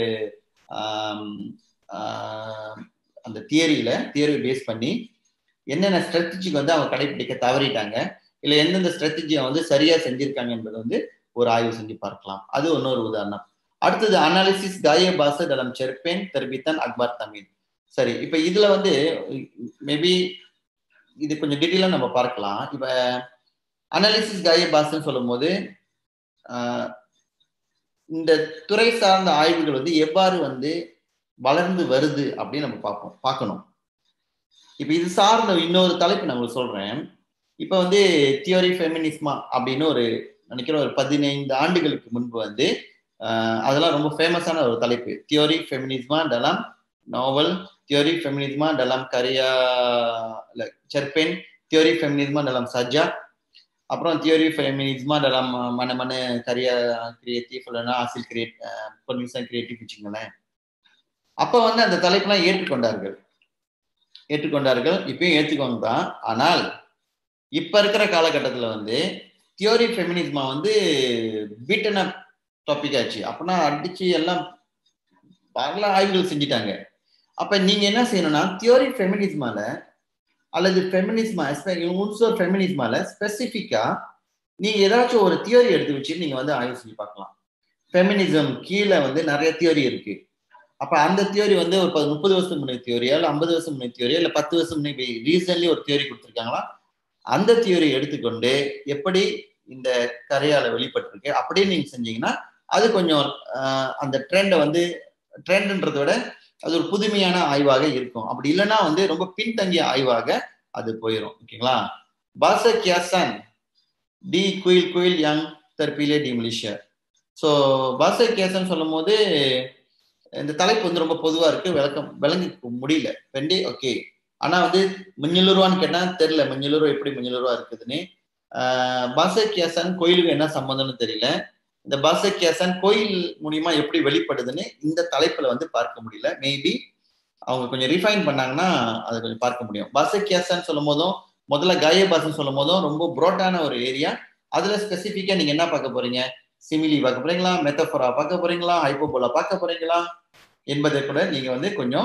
அந்த தியரி பேஸ் பண்ணி என்னென்ன ஸ்ட்ராட்டஜிக்கு வந்து அவங்க கடைபிடிக்க தவறிட்டாங்க, இல்ல எந்தெந்த ஸ்ட்ராட்டஜியை வந்து சரியா செஞ்சிருக்காங்க என்பதை வந்து ஒரு ஆய்வு செஞ்சு பார்க்கலாம். அது இன்னொரு உதாரணம். அடுத்தது அனாலிசிஸ் காய பாச dalam cerpen terbitan அக்பார் தமிழ். சரி, இப்ப இதுல வந்து மேபி இது கொஞ்சம் டீட்டெயிலா நம்ம பார்க்கலாம். இப்ப அனாலிசிஸ் காய பாசன்னு சொல்லும் போது இந்த துறை சார்ந்த ஆய்வுகள் வந்து எவ்வாறு வந்து வளர்ந்து வருது அப்படின்னு நம்ம பார்க்கணும். இப்ப இது சார்ந்த இன்னொரு தலைப்பு நான் உங்களுக்கு சொல்றேன். இப்ப வந்து தியோரி ஃபெமினிஸ்மா அப்படின்னு ஒரு நினைக்கிறேன் ஒரு 15 ஆண்டுகளுக்கு முன்பு வந்து அதெல்லாம் ரொம்ப ஃபேமஸான ஒரு தலைப்பு. தியோரி ஃபெமினிஸ்மா dalam நாவல், தியோரி ஃபெமினிஸ்மா dalam karya cerpen, தியோரி ஃபெமினிஸ்மா dalam sajak, அப்புறம் தியோரி ஃபெமினிஸ்மா dalam mana-mana karya கிரியேட்டிவ் இல்லைன்னா ஆசில் கிரியேட்டிவ் வச்சுங்களேன். அப்ப வந்து அந்த தலைப்பெல்லாம் ஏற்றுக்கொண்டார்கள். இப்பயும் ஏற்றுக்கோங்க தான். ஆனால் இப்ப இருக்கிற காலகட்டத்துல வந்து தியோரி ஃபெமினிஸ்மா வந்து பீட்டன டாபிக் ஆச்சு. அப்படின்னா அடிச்சு எல்லாம் பல ஆய்வுகள் செஞ்சுட்டாங்க. அப்ப நீங்க என்ன செய்யணும்னா தியோரி ஃபெமினிஸ்மால அல்லது ஃபெமினிஸ்மால ஸ்பெசிபிக்கா நீங்க ஏதாச்சும் ஒரு தியோரி எடுத்து வச்சு நீங்க வந்து ஆய்வு செஞ்சு பார்க்கலாம். ஃபெமினிசம் கீழே வந்து நிறைய தியோரி இருக்கு. அப்ப அந்த தியோரி வந்து ஒரு 30 வருஷம் முன்னாடி தியோரியா, இல்ல 50 வருஷம் முன்னாடி தியோரியா, இல்ல 10 வருஷம் முன்னாடி ரீசன்ட்லி ஒரு தியோரி கொடுத்துருக்காங்களா, அந்த தியோரி எடுத்துக்கொண்டு எப்படி இந்த கரையால வெளிப்பட்டிருக்கு அப்படின்னு நீங்க செஞ்சீங்கன்னா அது கொஞ்சம் அந்த ட்ரெண்ட்ன்றதை விட அது ஒரு புதுமையான ஆய்வாக இருக்கும். அப்படி இல்லைன்னா வந்து ரொம்ப பின்தங்கிய ஆய்வாக அது போயிடும். ஓகேங்களா? பாச கியாசன் டி குயில் யங் தர்பிலே டி மலேசியா. ஸோ பாச கியாசன் சொல்லும் போது இந்த தலைப்பு வந்து ரொம்ப பொதுவா இருக்கு, விளங்க முடியல வெண்டி. ஓகே, ஆனா வந்து மஞ்சளுருவான்னு கேட்டா தெரியல மஞ்சளுருவா எப்படி மஞ்சளுருவா இருக்குதுன்னு. பாச கியாசன் கோயிலுக்கு என்ன சம்பந்தம்னு தெரியல. இந்த பாச கியாசன் கோயில் மூலியமா எப்படி வெளிப்படுதுன்னு இந்த தலைப்புல வந்து பார்க்க முடியல. மேபி அவங்க கொஞ்சம் ரிஃபைன் பண்ணாங்கன்னா அதை கொஞ்சம் பார்க்க முடியும். பாச கியாசன் சொல்லும் போதும் முதல்ல காய பாசன் சொல்லும் போதும் ரொம்ப ப்ராடான ஒரு ஏரியா. அதுல ஸ்பெசிபிக்கா நீங்க என்ன பார்க்க போறீங்க, சிமிலி பார்க்க போறீங்களா, மெத்தஃபரா பார்க்க போறீங்களா, ஹைப்போபோலா பார்க்க போறீங்களா என்பதை கூட நீங்க வந்து கொஞ்சம்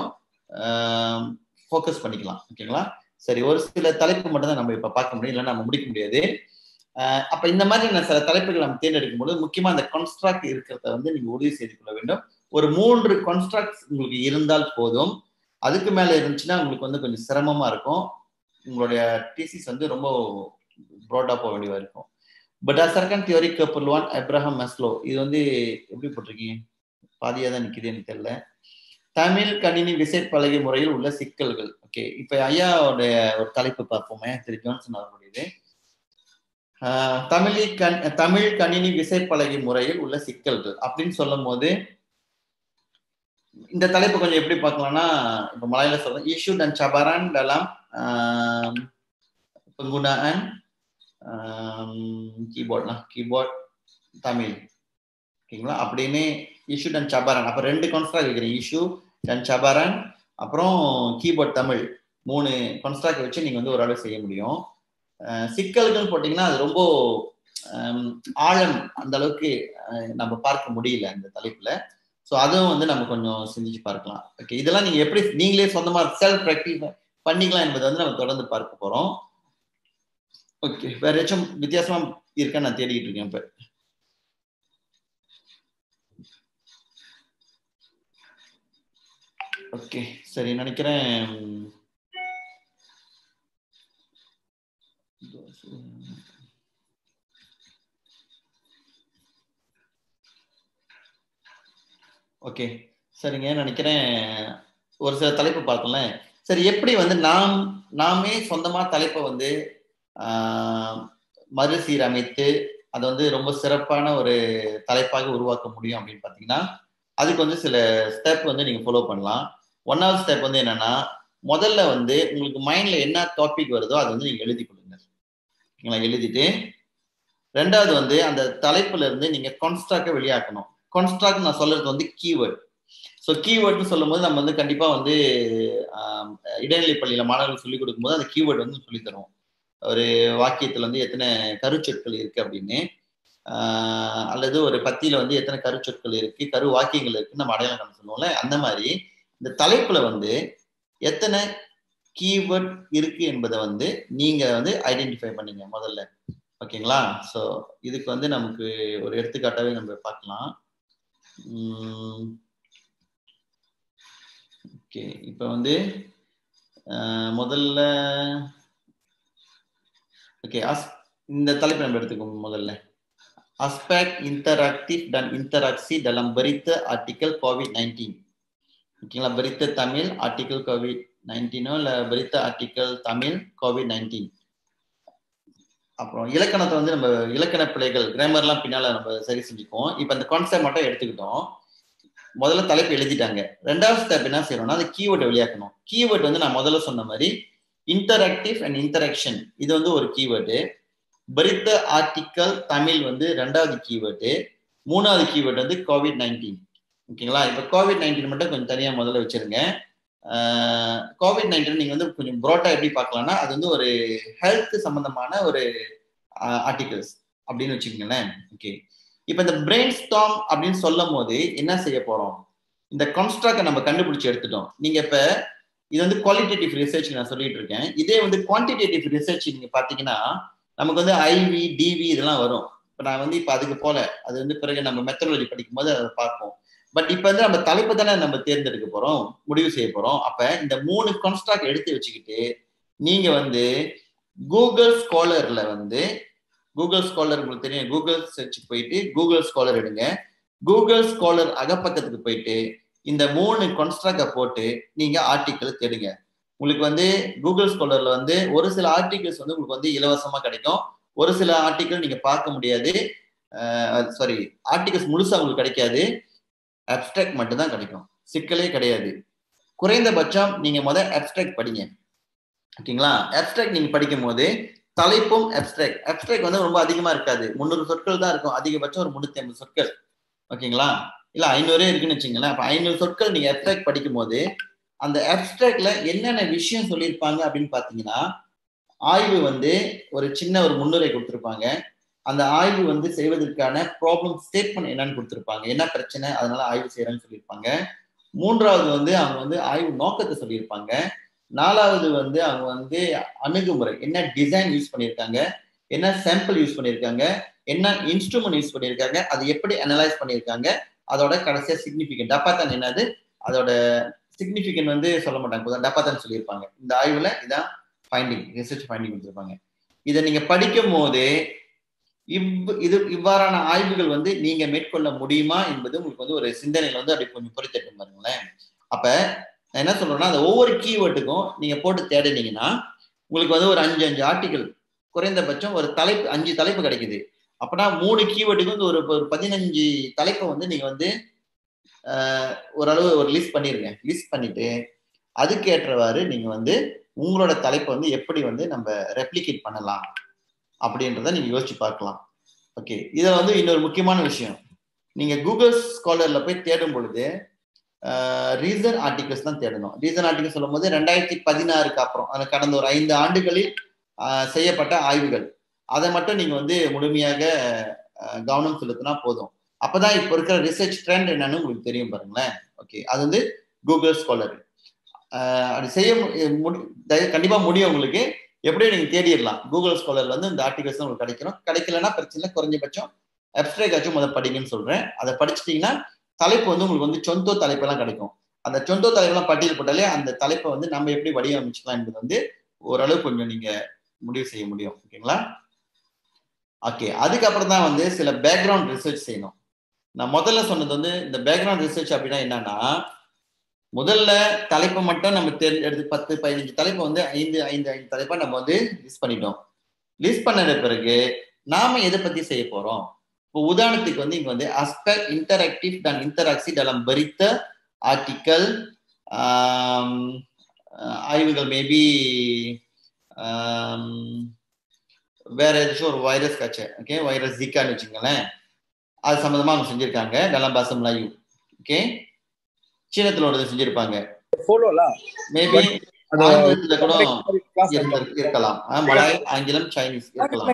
ஃபோக்கஸ் பண்ணிக்கலாம். ஓகேங்களா? சரி, ஒரு சில தலைப்பு மட்டும் தான் நம்ம இப்ப பார்க்க முடியும், இல்லைன்னா நம்ம முடிக்க முடியாது. அப்ப இந்த மாதிரி சில தலைப்புகள் நம்ம தேர்ந்தெடுக்கும் போது முக்கியமா அந்த கான்ஸ்ட்ராக்ட் இருக்கிறத வந்து நீங்க உறுதி செய்து கொள்ள வேண்டும். ஒரு 3 கான்ஸ்ட்ராக்ட் உங்களுக்கு இருந்தால் போதும். அதுக்கு மேல இருந்துச்சுன்னா உங்களுக்கு வந்து கொஞ்சம் சிரமமா இருக்கும். உங்களுடைய தீசிஸ் வந்து ரொம்ப ப்ராடா போக வேண்டியதா இருக்கும். berdasarkan teori keperluan Abraham Maslow, இது வந்து எப்படி போட்டிருக்கீங்க, பாதியா தான் நிக்குது எனக்கு தெரியல. தமிழ் கணினி விசை பலகை முறையில் உள்ள சிக்கல்கள். ஓகே, இப்ப ஐயாவோட ஒரு தலைப்பு பார்ப்போமே, திரு ஜான்சன் அவர்களுடையது. தமிழ் கணினி விசைப்பலகை முறையில் உள்ள சிக்கல்கள் அப்படின்னு சொல்லும் போது இந்த தலைப்பு கொஞ்சம் எப்படி பார்க்கலாம்னா, இப்ப மலையில சொல்றேன், isu dan cabaran dalam penggunaan keyboard Tamil. ஓகேங்களா? அப்படின்னு இஷ்யூ அண்ட் சபாரன், அப்ப 2 கான்ஸ்ட்ராக்ட் வைக்கிறீங்க, இஷ்யூ அண்ட் சபாரன், அப்புறம் கீபோர்ட் தமிழ், 3 கான்ஸ்ட்ராக்ட் வச்சு நீங்க வந்து ஒரு அளவு செய்ய முடியும். சிக்கல்கள் போட்டீங்கன்னா அது ரொம்ப ஆழம் அந்த அளவுக்கு நம்ம பார்க்க முடியல அந்த தலைப்புல. ஸோ அதுவும் வந்து நம்ம கொஞ்சம் சிந்திச்சு பார்க்கலாம். ஓகே, இதெல்லாம் நீங்க எப்படி நீங்களே சொந்தமா செல்ஃப் ப்ராக்டிஸ் பண்ணிக்கலாம் என்பதை வந்து நம்ம தொடர்ந்து பார்க்க போறோம். ஓகே, வேற ஏதாச்சும் வித்தியாசமா இருக்கான்னு நான் தேடிக்கிட்டு இருக்கேன் இப்ப. ஓகே, சரி, நினைக்கிறேன் ஓகே, சரிங்க, நினைக்கிறேன் ஒரு சில தலைப்பு பார்த்தோம்ல. சரி, எப்படி வந்து நாமே சொந்தமா தலைப்பை வந்து மறுசீரமைத்து அதை வந்து ரொம்ப சிறப்பான ஒரு தலைப்பாக உருவாக்க முடியும் அப்படின்னு பார்த்தீங்கன்னா, அதுக்கு வந்து சில ஸ்டெப் வந்து நீங்க ஃபாலோ பண்ணலாம். 1வது ஸ்டெப் வந்து என்னன்னா, முதல்ல வந்து உங்களுக்கு மைண்ட்ல என்ன டாபிக் வருதோ அதை வந்து நீங்க எழுதி கொடுங்க. எழுதிட்டு 2வது வந்து அந்த தலைப்புல இருந்து நீங்க கான்ஸ்ட்ராக்டை வெளியாக்கணும். கான்ஸ்ட்ராக்ட் நான் சொல்றது வந்து கீவேர்ட். ஸோ கீவேர்ட்னு சொல்லும் போது நம்ம வந்து கண்டிப்பா வந்து இடைநிலை பள்ளியில மாணவர்கள் சொல்லிக் கொடுக்கும் போது அந்த கீவேர்ட் வந்து சொல்லி தருவோம். ஒரு வாக்கியத்துல வந்து எத்தனை கருச்சொற்கள் இருக்கு அப்படின்னு, அல்லது ஒரு பத்தியில வந்து எத்தனை கருச்சொற்கள் இருக்கு, கரு வாக்கியங்கள் இருக்குன்னு நம்ம அடையாளம் காண சொல்லுவோம்ல. அந்த மாதிரி இந்த தலைப்புல வந்து எத்தனை கீவேர்ட் இருக்கு என்பதை வந்து நீங்க வந்து ஐடென்டிஃபை பண்ணீங்க முதல்ல. ஓகேங்களா? ஸோ இதுக்கு வந்து நமக்கு ஒரு எடுத்துக்காட்டாவே நம்ம பார்க்கலாம். ஓகே, இப்ப வந்து முதல்ல ஓகே இந்த தலைப்பு நம்ம எடுத்துக்கோங்க. முதல்ல aspek interaktif dan interaksi dalam berita artikel COVID-19. ஓகேங்களா? berita தமிழ் artikel COVID-19 இல்ல berita artikel தமிழ் COVID-19. அப்புறம் இலக்கணத்தை வந்து நம்ம இலக்கண பிழைகள் கிராமர்லாம் பின்னால நம்ம சரி செஞ்சுக்குவோம். இப்ப அந்த கான்செப்ட் மட்டும் எடுத்துக்கிட்டோம். முதல்ல தலைப்பு எழுதிட்டாங்க. 2வது ஸ்டெப் என்ன செய்யணும்னா, அந்த கீவேர்டை வெளியாக்கணும். கீவேர்ட் வந்து நான் முதல்ல சொன்ன மாதிரி இன்டராக்டிவ் அண்ட் இன்டராக்ஷன், இது வந்து ஒரு கீவேர்டு. பரித்த ஆர்டிக்கல் தமிழ் வந்து 2வது கீவேர்டு. 3வது கீவேர்டு வந்து COVID-19. ஓகேங்களா? இப்ப COVID-19 மட்டும் கொஞ்சம் தனியா முதல்ல வச்சிருங்க. COVID-19 நீங்க வந்து கொஞ்சம் ப்ராட்டா எப்படி பார்க்கலாம்னா, அது வந்து ஒரு ஹெல்த் சம்பந்தமான ஒரு ஆர்டிகல்ஸ் அப்படின்னு வச்சுக்கோங்களேன். ஓகே, இப்ப இந்த பிரெயின் ஸ்டார்ம் அப்படின்னு சொல்லும் போது என்ன செய்ய போறோம், இந்த கான்ஸ்ட்ராக்டை நம்ம கண்டுபிடிச்சு எடுத்துட்டோம். நீங்க இப்ப இது வந்து குவாலிட்டேட்டிவ் ரிசர்ச் நான் சொல்லிட்டு இருக்கேன். இதே வந்து குவான்டிடேட்டிவ் ரிசர்ச் நீங்க பாத்தீங்கன்னா நமக்கு வந்து ஐவி டிவி இதெல்லாம் வரும். இப்ப நான் வந்து இப்ப அதுக்கு போல, அது வந்து பிறகு நம்ம மெத்தடாலஜி படிக்கும் போது அதை பார்ப்போம். பட் இப்ப வந்து நம்ம தலைப்பு தானே நம்ம தேர்ந்தெடுக்க போறோம், முடிவு செய்ய போறோம். அப்ப இந்த 3 கான்ஸ்ட்ராக்ட் எடுத்து வச்சுக்கிட்டு நீங்க வந்து கூகுள் ஸ்காலர்ல வந்து கூகுள் ஸ்காலர் உங்களுக்கு தெரியும், கூகுள் சர்ச் போயிட்டு கூகுள் ஸ்காலர் எடுங்க. கூகுள் ஸ்காலர் அகப்பக்கத்துக்கு போயிட்டு இந்த 3 கான்ஸ்ட்ராக்டை போட்டு நீங்க ஆர்டிக்கல் தேடுங்க. உங்களுக்கு வந்து கூகுள் ஸ்காலர்ல வந்து ஒரு சில ஆர்டிகல்ஸ் வந்து உங்களுக்கு வந்து இலவசமா கிடைக்கும், ஒரு சில ஆர்டிகல் நீங்க பார்க்க முடியாது. சாரி, ஆர்டிகல்ஸ் முழுசா உங்களுக்கு கிடைக்காது, அப்ஸ்ட்ராக்ட் மட்டும் தான் கிடைக்கும். சிக்கலே கிடையாது. குறைந்தபட்சம் நீங்க அப்ஸ்ட்ராக்ட் படிங்க. ஓகேங்களா? அப்ஸ்ட்ராக்ட் நீங்க படிக்கும் போது தலைப்பும் அப்ஸ்ட்ராக்ட் வந்து ரொம்ப அதிகமா இருக்காது, 300 சொற்கள் தான் இருக்கும், அதிகபட்சம் ஒரு 350 சொற்கள். ஓகேங்களா? இல்ல 500 இருக்குன்னு வச்சுங்களேன். அப்ப 500 சொற்கள் நீங்க அப்ஸ்ட்ராக்ட் படிக்கும் போது அந்த அப்ஸ்ட்ராக்ட்ல என்னென்ன விஷயம் சொல்லியிருப்பாங்க அப்படின்னு பாத்தீங்கன்னா, ஆய்வு வந்து ஒரு சின்ன ஒரு முன்னுரை கொடுத்திருப்பாங்க. அந்த ஆய்வு வந்து செய்வதற்கான ப்ராப்ளம் ஸ்டேட்மெண்ட் என்னன்னு கொடுத்திருப்பாங்க, என்ன பிரச்சனை அதனால ஆய்வு செய்யறேன்னு சொல்லியிருப்பாங்க. 3வது வந்து அவங்க வந்து ஆய்வு நோக்கத்தை சொல்லியிருப்பாங்க. 4வது வந்து அவங்க வந்து அணுகுமுறை, என்ன டிசைன் யூஸ் பண்ணியிருக்காங்க, என்ன சாம்பிள் யூஸ் பண்ணியிருக்காங்க, என்ன இன்ஸ்ட்ருமெண்ட் யூஸ் பண்ணியிருக்காங்க, அது எப்படி அனலைஸ் பண்ணியிருக்காங்க, அதோட கடைசியா சிக்னிஃபிகன்ட் டப்பாத்தான் என்னது, அதோட சிக்னிஃபிகன்ட் வந்து சொல்ல மாட்டாங்க, டப்பாத்தான் சொல்லியிருப்பாங்க. இந்த ஆய்வுல இதான் ஃபைண்டிங், ரிசர்ச் ஃபைண்டிங் கொடுத்துருப்பாங்க. இதை நீங்க படிக்கும் போது இவ்வாறான ஆய்வுகள் வந்து நீங்க மேற்கொள்ள முடியுமா என்பது உங்களுக்கு வந்து ஒரு சிந்தனையில வந்து அப்படி கொஞ்சம் பொறித்தட்டும் பாருங்களேன். அப்ப நான் என்ன சொல்றேன்னா அந்த ஒவ்வொரு கீவேர்டுக்கும் நீங்க போட்டு தேடினீங்கன்னா உங்களுக்கு வந்து ஒரு 5 ஆர்டிகல் குறைந்தபட்சம் ஒரு தலைப்பு 5 தலைப்பு கிடைக்குது. அப்பனா 3 கீவேர்டுக்கு வந்து ஒரு 15 தலைப்பை வந்து நீங்க வந்து ஓரளவு ஒரு லிஸ்ட் பண்ணிருங்க. லிஸ்ட் பண்ணிட்டு அதுக்கு ஏற்றவாறு நீங்க வந்து உங்களோட தலைப்பை வந்து எப்படி வந்து நம்ம ரெப்ளிகேட் பண்ணலாம் அப்படின்றத நீங்க யோசிச்சு பார்க்கலாம். ஓகே, இதை வந்து இன்னொரு முக்கியமான விஷயம், நீங்க கூகுள் ஸ்காலர்ல போய் தேடும் பொழுது ரீசன் ஆர்டிகல்ஸ் தான் தேடணும். ரீசன் ஆர்டிகல் சொல்லும் போது 2016க்கு அப்புறம் கடந்த ஒரு 5 ஆண்டுகளில் செய்யப்பட்ட ஆய்வுகள், அதை மட்டும் நீங்க வந்து முழுமையாக கவனம் செலுத்தினா போதும். அப்பதான் இப்ப இருக்கிற ரிசர்ச் ட்ரெண்ட் என்னன்னு உங்களுக்கு தெரியும் பாருங்களேன். ஓகே, அது வந்து கூகுள் ஸ்காலர் அது செய்ய கண்டிப்பா முடியும் உங்களுக்கு. எப்படியும் நீங்க தேடிடலாம். கூகுள் ஸ்காலர்ல வந்து இந்த ஆர்டிகல்ஸ் உங்களுக்கு கிடைக்கணும். கிடைக்கலன்னா பிரச்சனை, குறைஞ்சபட்சம் அப்ஸ்ட்ராக்ட் ஆச்சும் முதல்ல படிங்கன்னு சொல்றேன். அதை படிச்சுட்டீங்கன்னா தலைப்பு வந்து உங்களுக்கு வந்து சொந்த தலைப்பெல்லாம் கிடைக்கும். அந்த சொந்த தலைப்பெல்லாம் பட்டியல் போட்டாலே அந்த தலைப்பை வந்து நம்ம எப்படி வடிவமைச்சுக்கலாம் என்பது வந்து ஓரளவு கொஞ்சம் நீங்க முடிவு செய்ய முடியும். ஓகேங்களா? ஓகே, அதுக்கப்புறம் தான் வந்து சில பேக்ரவுண்ட் ரிசர்ச் செய்யணும். நான் முதல்ல சொன்னது வந்து இந்த பேக்ரவுண்ட் ரிசர்ச் அப்படின்னா என்னன்னா, முதல்ல தலைப்பை மட்டும் நம்ம எடுத்து 10-15 தலைப்பை வந்து 5 தலைப்பா நம்ம வந்து லிஸ்ட் பண்ணிட்டோம். லிஸ்ட் பண்ணத பிறகு நாம எதை பத்தி செய்ய போறோம்? இப்போ உதாரணத்துக்கு வந்து இங்க வந்து aspect interactif dan interaksi dalam berita artikel ஆய்வுகள் மேபி வேற ஏதாச்சும் ஒரு வைரஸ் காய்ச்சல், ஓகே, வைரஸ் ஜிகான்னு வச்சுங்களேன், அது சம்பந்தமா அவங்க செஞ்சிருக்காங்க dalam bahasa Melayu. ஓகே, சீனத்துல ஒரு செஞ்சிருப்பாங்க, மேபி ஆங்கிலத்துல கூட இருக்கலாம், மலாய், ஆங்கிலம், சைனீஸ் இருக்கலாம்.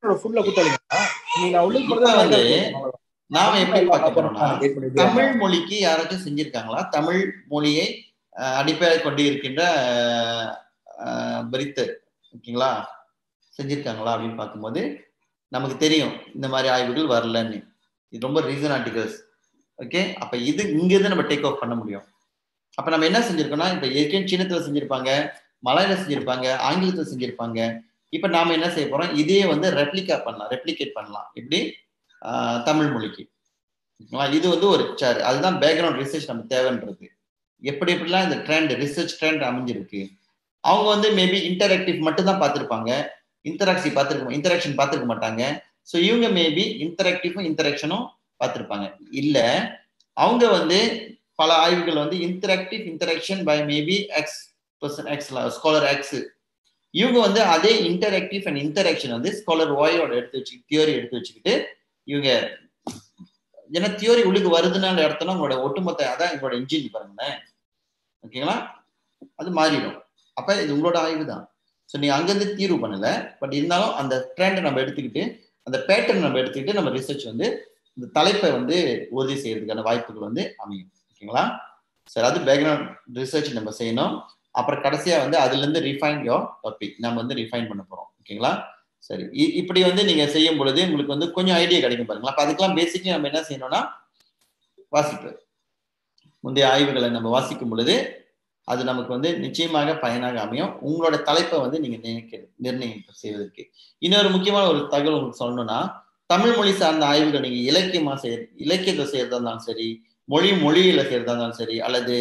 வந்து நாம எப்படி பார்க்க போறோம்னா, தமிழ் மொழிக்கு யாராச்சும் செஞ்சிருக்காங்களா, தமிழ் மொழியை அடிப்படை கொண்டு இருக்கின்ற பரித்து, ஓகேங்களா, செஞ்சிருக்காங்களா அப்படின்னு பார்க்கும்போது நமக்கு தெரியும் இந்த மாதிரி ஆய்வுகள் வரலன்னு. இது ரொம்ப ரீசன் ஆர்டிகல்ஸ். ஓகே, அப்ப இது இங்க இருந்து நம்ம டேக் ஆஃப் பண்ண முடியும். அப்ப நம்ம என்ன செஞ்சிருக்கோம்னா, இப்ப ஏற்கனவே சீனத்துல செஞ்சிருப்பாங்க, மலையில செஞ்சிருப்பாங்க, ஆங்கிலத்துல செஞ்சிருப்பாங்க. இப்ப நாம என்ன செய்ய போறோம், இதே வந்து ரெப்ளிகேட் பண்ணலாம். எப்படி? தமிழ் மொழிக்கு. இது வந்து ஒரு அதுதான் பேக்ரவுண்ட் ரிசர்ச் நம்ம தேவைன்றது. எப்படி எப்படிலாம் இந்த ட்ரெண்ட், ரிசர்ச் ட்ரெண்ட் அமைஞ்சிருக்கு. அவங்க வந்து மேபி இன்டராக்டிவ் மட்டும் தான் பார்த்திருப்பாங்க, இன்டராக்ஷன் பார்த்திருக்க மாட்டாங்க. ஸோ இவங்க மேபி இன்டராக்டிவும் இன்டராக்ஷனும் பார்த்திருப்பாங்க. இல்ல அவங்க வந்து பல ஆய்வுகள் வந்து interaction by maybe X person, X scholar X, இவங்க வந்து அதே இன்டராக்டிவ் அண்ட் இன்டராக்ஷன் வந்து ஸ்காலர் ஒயோட தியோரி எடுத்து வச்சுக்கிட்டு இவங்க, ஏன்னா தியோரி உள்ளுக்கு வருதுனால இடத்துல உங்களோட ஒட்டுமொத்த அதான் உங்களோட இன்ஜின் பாருங்களேன். ஓகேங்களா? அது மாறிடும். அப்ப இது உங்களோட ஆய்வு தான். ஸோ நீங்க அங்கிருந்து தீர்வு பண்ணல, பட் இருந்தாலும் அந்த ட்ரெண்டை நம்ம எடுத்துக்கிட்டு, அந்த பேட்டர்ன் நம்ம எடுத்துக்கிட்டு நம்ம ரிசர்ச் வந்து இந்த தலைப்பை வந்து உறுதி செய்யறதுக்கான வாய்ப்புகள் வந்து அமையும். ஓகேங்களா? சரி, அது பேக்ரவுண்ட் ரிசர்ச் நம்ம செய்யணும். அப்புறம் கடைசியா வந்து அதுல இருந்து ரிஃபைன் யோர் டாபிக் நம்ம வந்து ரிஃபைன் பண்ண போறோம். ஓகேங்களா? சரி, இப்படி வந்து நீங்க செய்யும் பொழுது உங்களுக்கு வந்து கொஞ்சம் ஐடியா கிடைக்கும் பாருங்களா. அப்ப அதுக்கெல்லாம் பேசிக்கலி நம்ம என்ன செய்யணும்னா வாசிப்பு, முந்தைய ஆய்வுகளை நம்ம வாசிக்கும் பொழுது அது நமக்கு வந்து நிச்சயமாக பயனாக அமையும். உங்களோட தலைப்பை வந்து நீங்க நிர்ணயம் செய்வதற்கு. இன்னொரு முக்கியமான ஒரு தகவல் உங்களுக்கு சொல்லணும்னா, தமிழ் மொழி சார்ந்த ஆய்வுகள் நீங்க இலக்கியத்தை செய்யறதா இருந்தாலும் சரி, மொழியில செய்யறதா இருந்தாலும் சரி, அல்லது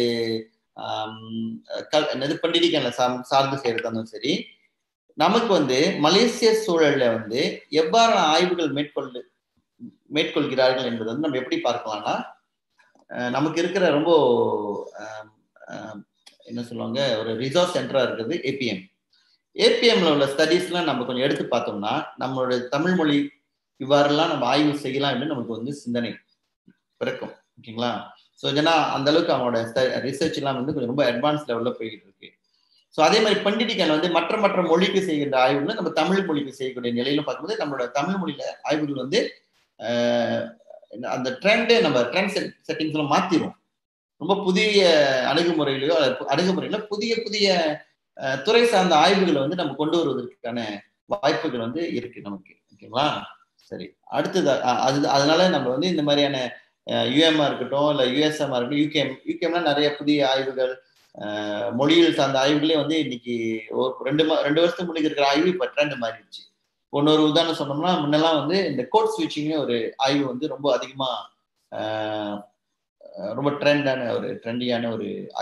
பண்டிகைகளை சார்ந்து செய்யறதா இருந்தாலும் சரி, நமக்கு வந்து மலேசிய சூழல்ல வந்து எவ்வாறு ஆய்வுகள் மேற்கொள்கிறார்கள் என்பது வந்து நம்ம எப்படி பார்க்கலாம்னா, நமக்கு இருக்கிற ரொம்ப என்ன சொல்லுவாங்க, ஒரு ரிசோர்ஸ் சென்டரா இருக்குது ஏபிஎம்ல உள்ள ஸ்டடீஸ்லாம் நம்ம கொஞ்சம் எடுத்து பார்த்தோம்னா நம்மளோட தமிழ் மொழி இவ்வாறெல்லாம் நம்ம ஆய்வு செய்யலாம் என்று நமக்கு வந்து சிந்தனை பிறக்கும். ஓகேங்களா? ஸோ ஏன்னா அந்த அளவுக்கு அவங்களோட ரிசர்ச் எல்லாம் வந்து கொஞ்சம் ரொம்ப அட்வான்ஸ் லெவல்ல போயிட்டு இருக்கு. ஸோ அதே மாதிரி பண்டிகைகள் வந்து மற்ற மொழிக்கு செய்கின்ற ஆய்வுகளை நம்ம தமிழ் மொழிக்கு செய்யக்கூடிய நிலையில பார்க்கும்போது நம்மளோட தமிழ் மொழியில ஆய்வுகள் வந்து அந்த நம்ம ட்ரெண்ட் செட்டிங்ஸ்ல மாத்திரும். ரொம்ப புதிய அணுகுமுறையில புதிய துறை சார்ந்த ஆய்வுகளை வந்து நம்ம கொண்டு வருவதற்கான வாய்ப்புகள் வந்து இருக்கு நமக்கு. ஓகேங்களா? சரி, அடுத்தது அதனால நம்ம வந்து இந்த மாதிரியான யுஎம்ஆ இருக்கட்டும், இல்ல யுஎஸ்எம்ஆ இருக்கட்டும், யூகேம்லாம் நிறைய புதிய ஆய்வுகள், மொழியியல் சார்ந்த ஆய்வுகளே வந்து இன்னைக்கு ஒரு 2 வருஷத்துக்கு முன்னாடி இருக்கிற ஆய்வு இப்ப ட்ரெண்ட் மாறிடுச்சு. இன்னொரு உதாரணம் சொன்னோம்னா, முன்னெல்லாம் வந்து இந்த கோட் ஸ்விட்சிங்னு ஒரு ஆய்வு வந்து ரொம்ப அதிகமா ரொம்ப ட்ரெண்டியான ஒரு ஆய்வு.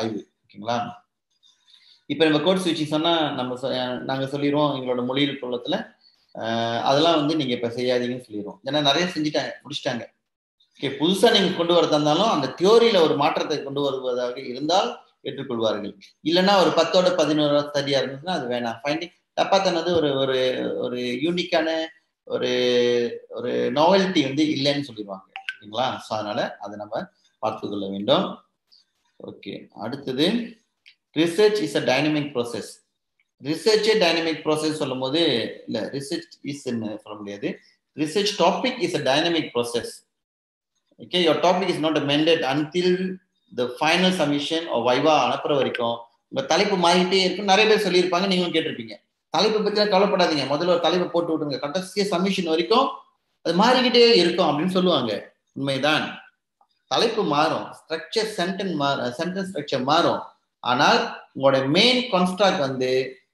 ஓகேங்களா? இப்போ நம்ம கோட் ஸ்விட்சிங் சொன்னா நாங்க சொல்லிடுவோம் எங்களோட மொழியில் புலத்துல அதெல்லாம் வந்து நீங்க இப்ப செய்யாதீங்கன்னு சொல்லிடுவோம். ஏன்னா நிறைய செஞ்சுட்டாங்க, முடிச்சிட்டாங்க. ஓகே, புதுசா நீங்க கொண்டு வரதா இருந்தாலும் அந்த தியோரியில ஒரு மாற்றத்தை கொண்டு வருவதாக இருந்தால் ஏற்றுக்கொள்வார்கள். இல்லைன்னா ஒரு 10ஓட 11 சரியா இருந்துச்சுன்னா அது வேணாம். ஃபைண்டிங் தப்பா தனது ஒரு ஒரு ஒரு யூனிக்கான ஒரு ஒரு நாவல்ட்டி வந்து இல்லைன்னு சொல்லிடுவாங்க. ஓகேங்களா? ஸோ அதனால அதை நம்ம பார்த்து கொள்ள வேண்டும். ஓகே, அடுத்தது research is a dynamic process. ரிசர்ச்சே டைனமிக் ப்ராசஸ் சொல்லும் போது இல்ல ரிசர்ச் இஸ் சொல்ல முடியாது. Research topic is a dynamic process. Okay, your topic is not amended until the final submission or viva அனுப்புற வரைக்கும் உங்க தலைப்பு மாறிட்டே இருக்கும். நிறைய பேர் சொல்லியிருப்பாங்க, நீங்களும் கேட்டிருப்பீங்க. தலைப்பு பத்தி கவலைப்படாதீங்க, முதல்ல ஒரு தலைப்பை போட்டு விட்டுருங்க, கடைசி சப்மிஷன் வரைக்கும் அது மாறிக்கிட்டே இருக்கும் அப்படின்னு சொல்லுவாங்க. உண்மைதான், தலைப்பு மாறும், ஸ்ட்ரக்சர் சென்டென்ஸ் ஸ்ட்ரக்சர் மாறும். ஆனால் உங்களோட மெயின் கான்ஸ்ட்ரக்ட் வந்து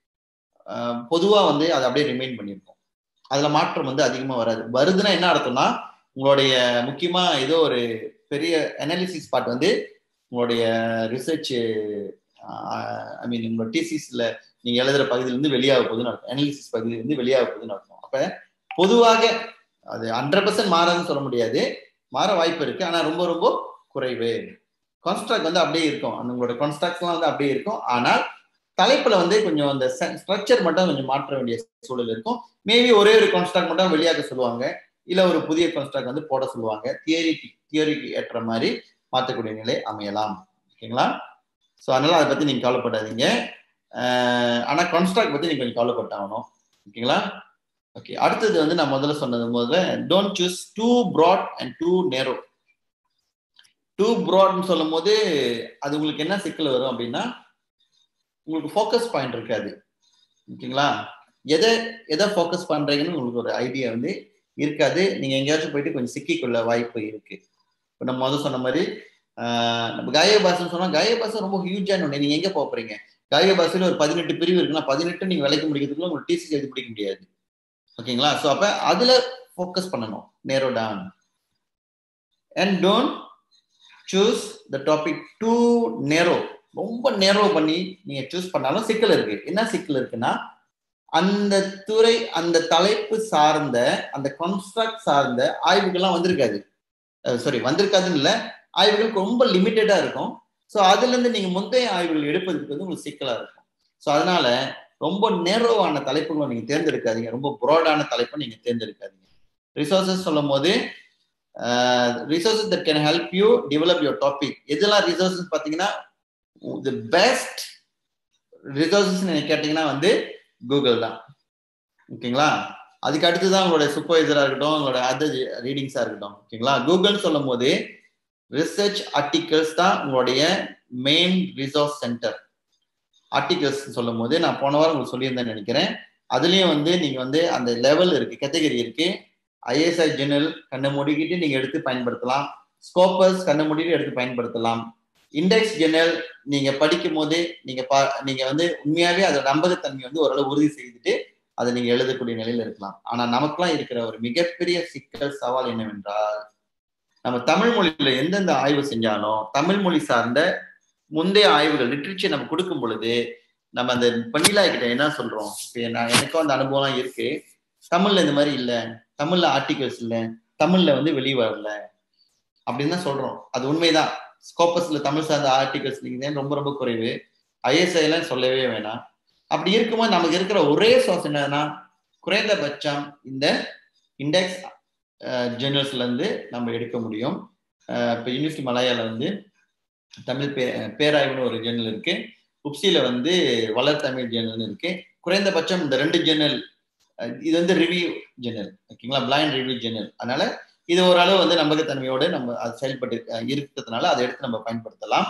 பொதுவா வந்து அதை அப்படியே ரிமைன் பண்ணியிருக்கோம். அதுல மாற்றம் வந்து அதிகமா வராது. வருதுன்னா என்ன அர்த்தம்னா உங்களுடைய முக்கியமா ஏதோ ஒரு பெரிய அனாலிசிஸ் பார்ட் வந்து உங்களுடைய ரிசர்ச் ஐ மீன் உங்களோட டிசிஸ்ல நீங்க எழுதுற பகுதியிலிருந்து வெளியாக போகுதுன்னு அர்த்தம். அனாலிசிஸ் பகுதியிலிருந்து வெளியாக போகுதுன்னு அர்த்தம். அப்ப பொதுவாக அது 100% மாறாதுன்னு சொல்ல முடியாது, மாற வாய்ப்பு இருக்கு, ஆனா ரொம்ப ரொம்ப குறைவு. கான்ஸ்ட்ரக்ட் வந்து அப்படியே இருக்கும், உங்களோட கான்ஸ்ட்ரக்ட்லாம் வந்து அப்படியே இருக்கும். ஆனால் தலைப்புல வந்து கொஞ்சம் அந்த ஸ்ட்ரக்சர் மட்டும் கொஞ்சம் மாற்ற வேண்டிய சூழல் இருக்கும். மேபி ஒரே ஒரு கான்ஸ்ட்ரக்ட் மட்டும் வெளியாக சொல்லுவாங்க, இல்ல ஒரு புதிய கான்ஸ்ட்ரக்ட் வந்து போட சொல்லுவாங்க. தியரிக்கு ஏற்ற மாதிரி மாற்றக்கூடிய நிலை அமையலாம். ஓகேங்களா? ஸோ அதனால அதை பத்தி நீங்க கவலைப்படாதீங்க. ஆனா கான்ஸ்ட்ரக்ட் பத்தி நீங்க கொஞ்சம் கவலைப்பட்டாகணும். ஓகேங்களா? ஓகே, அடுத்தது வந்து நான் முதல்ல சொன்னது முதல்ல don't choose too broad and too narrow. Too ப்ராட்னு சொல்லும் போது அது உங்களுக்கு என்ன சிக்கல் வரும் அப்படின்னா உங்களுக்கு ஃபோக்கஸ் பாயிண்ட் இருக்காது. ஓகேங்களா? எதை ஃபோக்கஸ் பண்றீங்கன்னு உங்களுக்கு ஒரு ஐடியா வந்து இருக்காது. நீங்க எங்கேயாச்சும் போயிட்டு கொஞ்சம் சிக்கிக்கொள்ள வாய்ப்பு இருக்கு. இப்போ நம்ம முதல் சொன்ன மாதிரி நம்ம காய பாஷைன்னு சொன்னா காய பாஷை ரொம்ப ஹியூஜான ஒண்ணு. நீங்க எங்க போறீங்க? காய பாஷையில ஒரு 18 பிரிவு இருக்குன்னா 18 நீங்க விலைக்கு முடிக்கிறதுக்குள்ள உங்களுக்கு டிசி எழுதி முடிக்க முடியாது. ஓகேங்களா? ஸோ அப்ப அதுல ஃபோக்கஸ் பண்ணணும், narrow down. And don't choose the topic too narrow. ரொம்ப நேரோ பண்ணி நீங்க சூஸ் பண்ணாலும் சிக்கல் இருக்கு. என்ன சிக்கல் இருக்குன்னா அந்த துறை அந்த தலைப்பு சார்ந்த அந்த கான்ஸ்ட்ரக்ட் சார்ந்த ஆய்வுகள்லாம் வந்திருக்காது. சாரி, வந்திருக்காதுன்னு இல்லை, ஆய்வுகள் ரொம்ப லிமிட்டடா இருக்கும். ஸோ அதுல இருந்து நீங்க முந்தைய ஆய்வுகள் எடுப்பதுக்கு வந்து உங்களுக்கு சிக்கலா இருக்கும். ஸோ அதனால ரொம்ப நேரோவான தலைப்புகளை நீங்க தேர்ந்தெடுக்காதீங்க, ரொம்ப ப்ராடான தலைப்பை நீங்க தேர்ந்தெடுக்காதீங்க. ரிசோர்சஸ் சொல்லும் போது resources that can help you develop your topic. எதெல்லாம் ரிசோர்சஸ் பார்த்தீங்கன்னா தி பெஸ்ட் ரிசோர்சஸ் நீங்க கேட்டீங்கன்னா வந்து கூகுள் தான். ஓகேங்களா? அதுக்கு அடுத்துதான் உங்களோட சூப்பர்வைசரா இருக்கட்டும், உங்களோட அதர் ரீடிங்ஸா இருக்கட்டும். ஓகேங்களா? கூகுள்னு சொல்லும் போது ரிசர்ச் ஆர்டிகல்ஸ் தான் உங்களுடைய மெயின் ரிசோர்ஸ் சென்டர். ஆர்டிகல்ஸ் சொல்லும் போது நான் போன வாரம் உங்களுக்கு சொல்லியிருந்தேன்னு நினைக்கிறேன். அதுலயும் வந்து நீங்க வந்து அந்த லெவல் இருக்கு, கேட்டகரி இருக்கு. ஐஎஸ்ஐ ஜெர்னல் கண்ணை மூடிக்கிட்டு நீங்க எடுத்து பயன்படுத்தலாம், ஸ்கோப்பஸ் கண்ணை மூடிட்டு எடுத்து பயன்படுத்தலாம். இண்டெக்ஸ் ஜெர்னல் நீங்க படிக்கும் போது நீங்க வந்து உண்மையாவே அதோட நம்பகத்தன்மை வந்து ஓரளவு உறுதி செய்துட்டு அதை நீங்க எழுதக்கூடிய நிலையில இருக்கலாம். ஆனா நமக்குலாம் இருக்கிற ஒரு மிகப்பெரிய சிக்கல் சவால் என்னவென்றால் நம்ம தமிழ் மொழியில எந்தெந்த ஆய்வு செஞ்சாலும் தமிழ் மொழி சார்ந்த முந்தைய ஆய்வுகள் லிட்ரேச்சர் நம்ம கொடுக்கும் பொழுது நம்ம அந்த பணிலா கிட்ட என்ன சொல்றோம், எனக்கும் அந்த அனுபவம் இருக்கு, தமிழ்ல இந்த மாதிரி இல்லை, தமிழ்ல ஆர்டிகல்ஸ் இல்லை, தமிழ்ல வந்து வெளியே வரல அப்படின்னு தான் சொல்றோம். அது உண்மைதான். ஸ்கோப்பஸ்ல தமிழ் சார்ந்த ஆர்டிகல்ஸ் நீங்க ரொம்ப ரொம்ப குறைவு. ஐஎஸ்ஐ எல்லாம் சொல்லவே வேணாம். அப்படி இருக்கும்போது நமக்கு இருக்கிற ஒரே சோர்ஸ் என்னன்னா குறைந்தபட்சம் இந்த இண்டெக்ஸ் ஜேர்னல்ஸ்ல இருந்து நம்ம எடுக்க முடியும். இப்போ யூனிவர்சிட்டி மலையாள வந்து தமிழ் பேராய்வுன்னு ஒரு ஜேர்னல் இருக்கு, உப்சியில வந்து வளர் தமிழ் ஜேர்னல்னு இருக்கு. குறைந்தபட்சம் இந்த 2 ஜேர்னல், இது வந்து ரிவ்யூ ஜேர்னல். ஓகேங்களா? Blind review journal. அதனால இது ஓரளவு வந்து நம்பகத்தன்மையோடு நம்ம அது செயல்பட்டு இருக்கிறதுனால அதை எடுத்து நம்ம பயன்படுத்தலாம்.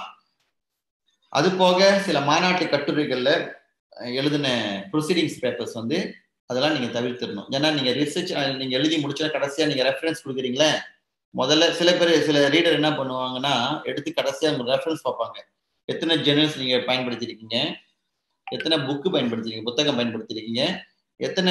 அது போக சில மாநாட்டு கட்டுரைகள்ல எழுதின ப்ரொசீடிங்ஸ் பேப்பர்ஸ் வந்து அதெல்லாம் நீங்க தவிர்த்திடணும். ஏன்னா நீங்க ரிசர்ச் நீங்க எழுதி முடிச்சா கடைசியா நீங்க ரெஃபரன்ஸ் கொடுக்குறீங்களே, முதல்ல சில ரீடர் என்ன பண்ணுவாங்கன்னா எடுத்து கடைசியா உங்க ரெஃபரன்ஸ் பார்ப்பாங்க. எத்தனை ஜேர்னல்ஸ் நீங்க பயன்படுத்திருக்கீங்க, எத்தனை புக்கு பயன்படுத்திருக்கீங்க, புத்தகம் பயன்படுத்திருக்கீங்க, எத்தனை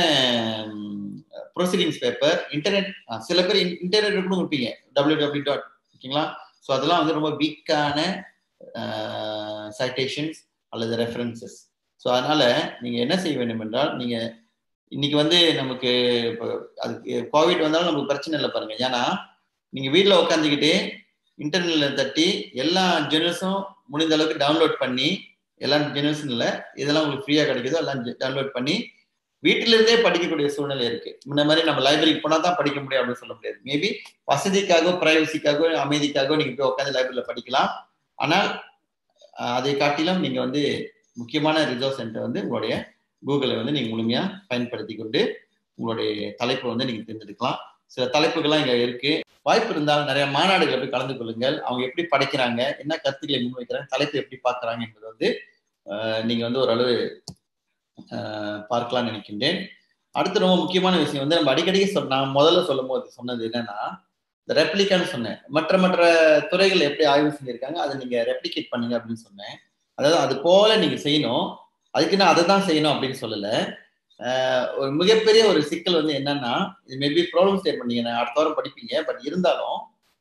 ப்ரொசீடிங்ஸ் பேப்பர், இன்டர்நெட். சில பேர் இன்டர்நெட் கூட கொடுப்பீங்க www. ஓகேங்களா? ஸோ அதெல்லாம் வந்து ரொம்ப வீக்கான சைட்டேஷன்ஸ் அல்லது ரெஃபரன்சஸ். ஸோ அதனால நீங்க என்ன செய்ய வேண்டும் என்றால், நீங்க இன்னைக்கு வந்து நமக்கு இப்போ அதுக்கு கோவிட் வந்தாலும் நமக்கு பிரச்சனை இல்லை பாருங்க. ஏன்னா நீங்க வீட்டில் உட்காந்துக்கிட்டு இன்டர்நெட்ல தட்டி எல்லா ஜெர்னல்ஸும் முடிந்த அளவுக்கு டவுன்லோட் பண்ணி, எல்லா ஜெர்னல்ஸும் இல்லை, இதெல்லாம் உங்களுக்கு ஃப்ரீயா கிடைக்குதோ எல்லாம் டவுன்லோட் பண்ணி வீட்டில இருந்தே படிக்கக்கூடிய சூழ்நிலை இருக்கு. இந்த மாதிரி நம்ம லைப்ரரிக்கு போனா தான் படிக்க முடியும் அப்படின்னு சொல்ல முடியாது. மேபி வசதிக்காக, பிரைவசிக்காக, அமைதிக்காக நீங்க போய் உட்காந்து லைப்ரரியில படிக்கலாம். ஆனால் அதை காட்டிலும் நீங்க வந்து முக்கியமான ரிசோர்ஸ் சென்டர் வந்து உங்களுடைய கூகுளை வந்து நீங்க முழுமையா பயன்படுத்தி கொண்டு உங்களுடைய தலைப்பை வந்து நீங்க தேர்ந்தெடுக்கலாம். சில தலைப்புகள்லாம் இங்க இருக்கு. வாய்ப்பு இருந்தால் நிறைய மாநாடுகளை போய் கலந்து கொள்ளுங்கள். அவங்க எப்படி படிக்கிறாங்க, என்ன கருத்துக்களை முன்வைக்கிறாங்க, தலைப்பை எப்படி பார்க்கறாங்க என்பது வந்து நீங்க வந்து ஓரளவு பார்க்கலாம்னு நினைக்கின்றேன். அடுத்து ரொம்ப முக்கியமான விஷயம் வந்து நம்ம அடிக்கடி நான் முதல்ல சொன்னது என்னன்னா, இந்த ரெப்ளிகான்னு சொன்னேன். மற்ற துறைகள் எப்படி ஆய்வு செஞ்சிருக்காங்க அதை நீங்க ரெப்ளிகேட் பண்ணுங்க அப்படின்னு சொன்னேன். அதாவது அது போல நீங்க செய்யணும். அதுக்கு நான் அதை தான் செய்யணும் அப்படின்னு சொல்லல. ஒரு மிகப்பெரிய ஒரு சிக்கல் வந்து என்னன்னா, இது மேபி ப்ராப்ளம் ஸ்டேட்மெண்ட் நீங்க அடுத்த வாரம் படிப்பீங்க. பட் இருந்தாலும்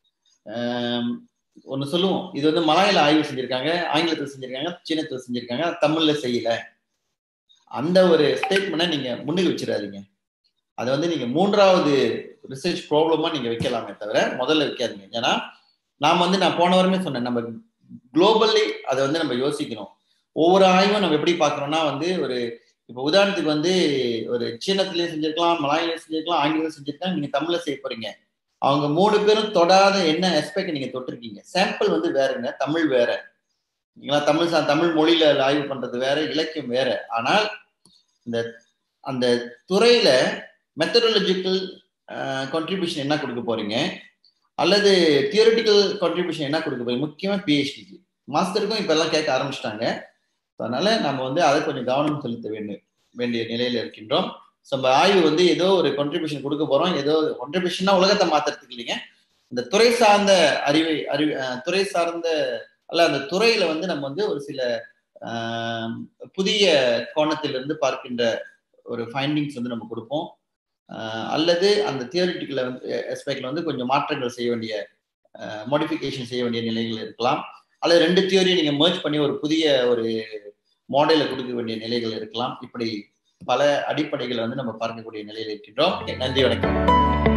ஒன்னு சொல்லுவோம், இது வந்து மலாயில ஆய்வு செஞ்சிருக்காங்க, ஆங்கிலத்தில் செஞ்சிருக்காங்க, சீனத்தில் செஞ்சிருக்காங்க, தமிழ்ல செய்யல. அந்த ஒரு ஸ்டேட்மெண்ட்டை நீங்க முன்னுக்கு வச்சிடாதீங்க. அதை வந்து நீங்க மூன்றாவது ரிசர்ச் ப்ராப்ளமா நீங்க வைக்கலாமே தவிர முதல்ல வைக்காதீங்க. ஏன்னா நான் போன வாரமே சொன்னேன், நம்ம குளோபல்லி அதை வந்து நம்ம யோசிக்கணும். ஒவ்வொரு ஆய்வும் நம்ம எப்படி பார்க்கறோம்னா வந்து ஒரு இப்போ உதாரணத்துக்கு வந்து ஒரு சீனத்திலேயே செஞ்சிருக்கலாம், மலாயிலையும் செஞ்சிருக்கலாம், ஆங்கிலம் செஞ்சிருக்கலாம், நீங்க தமிழ்ல செய்ய போறீங்க. அவங்க 3 பேரும் தொடாத என்ன ஆஸ்பெக்ட் நீங்க தொட்டிருக்கீங்க. சாம்பிள் வந்து வேறுங்க, தமிழ் வேற. தமிழ் மொழியில ஆய்வு பண்றது வேற, இலக்கியம் வேற. ஆனால் அந்த துறையில மெத்தடாலஜிக்கல் கான்ட்ரிபியூஷன் என்ன கொடுக்க போறீங்க, அல்லது தியரிட்டிக்கல் கான்ட்ரிபியூஷன் என்ன கொடுக்க போறீங்க. முக்கியமா பிஹெச்டிக்கு, மாஸ்டருக்கும் இப்ப எல்லாம் கேட்க ஆரம்பிச்சிட்டாங்க. அதனால நம்ம வந்து அதை கொஞ்சம் கவனம் செலுத்த வேண்டிய நிலையில இருக்கின்றோம். நம்ம ஆய்வு வந்து ஏதோ ஒரு கான்ட்ரிபியூஷன் கொடுக்க போறோம். ஏதோ கான்ட்ரிபியூஷன்னா உலகத்தை மாத்துறதுக்கு இல்லைங்க. இந்த துறை சார்ந்த துறை சார்ந்த அல்ல, அந்த துறையில வந்து நம்ம வந்து ஒரு சில புதிய கோணத்திலிருந்து பார்க்கின்ற ஒரு ஃபைண்டிங்ஸ் வந்து நம்ம கொடுப்போம். அல்லது அந்த தியரிட்டிக்கல ஆஸ்பெக்ட்ல வந்து கொஞ்சம் மாற்றங்கள் செய்ய வேண்டிய, மாடிஃபிகேஷன் செய்ய வேண்டிய நிலைகள் இருக்கலாம். அல்லது 2 தியரியை நீங்க மர்ஜ் பண்ணி ஒரு புதிய ஒரு மாடலை கொடுக்க வேண்டிய நிலைகள் இருக்கலாம். இப்படி பல அடிப்படைகளை வந்து நம்ம பார்க்கக்கூடிய நிலையில் இருக்கின்றோம். நன்றி, வணக்கம்.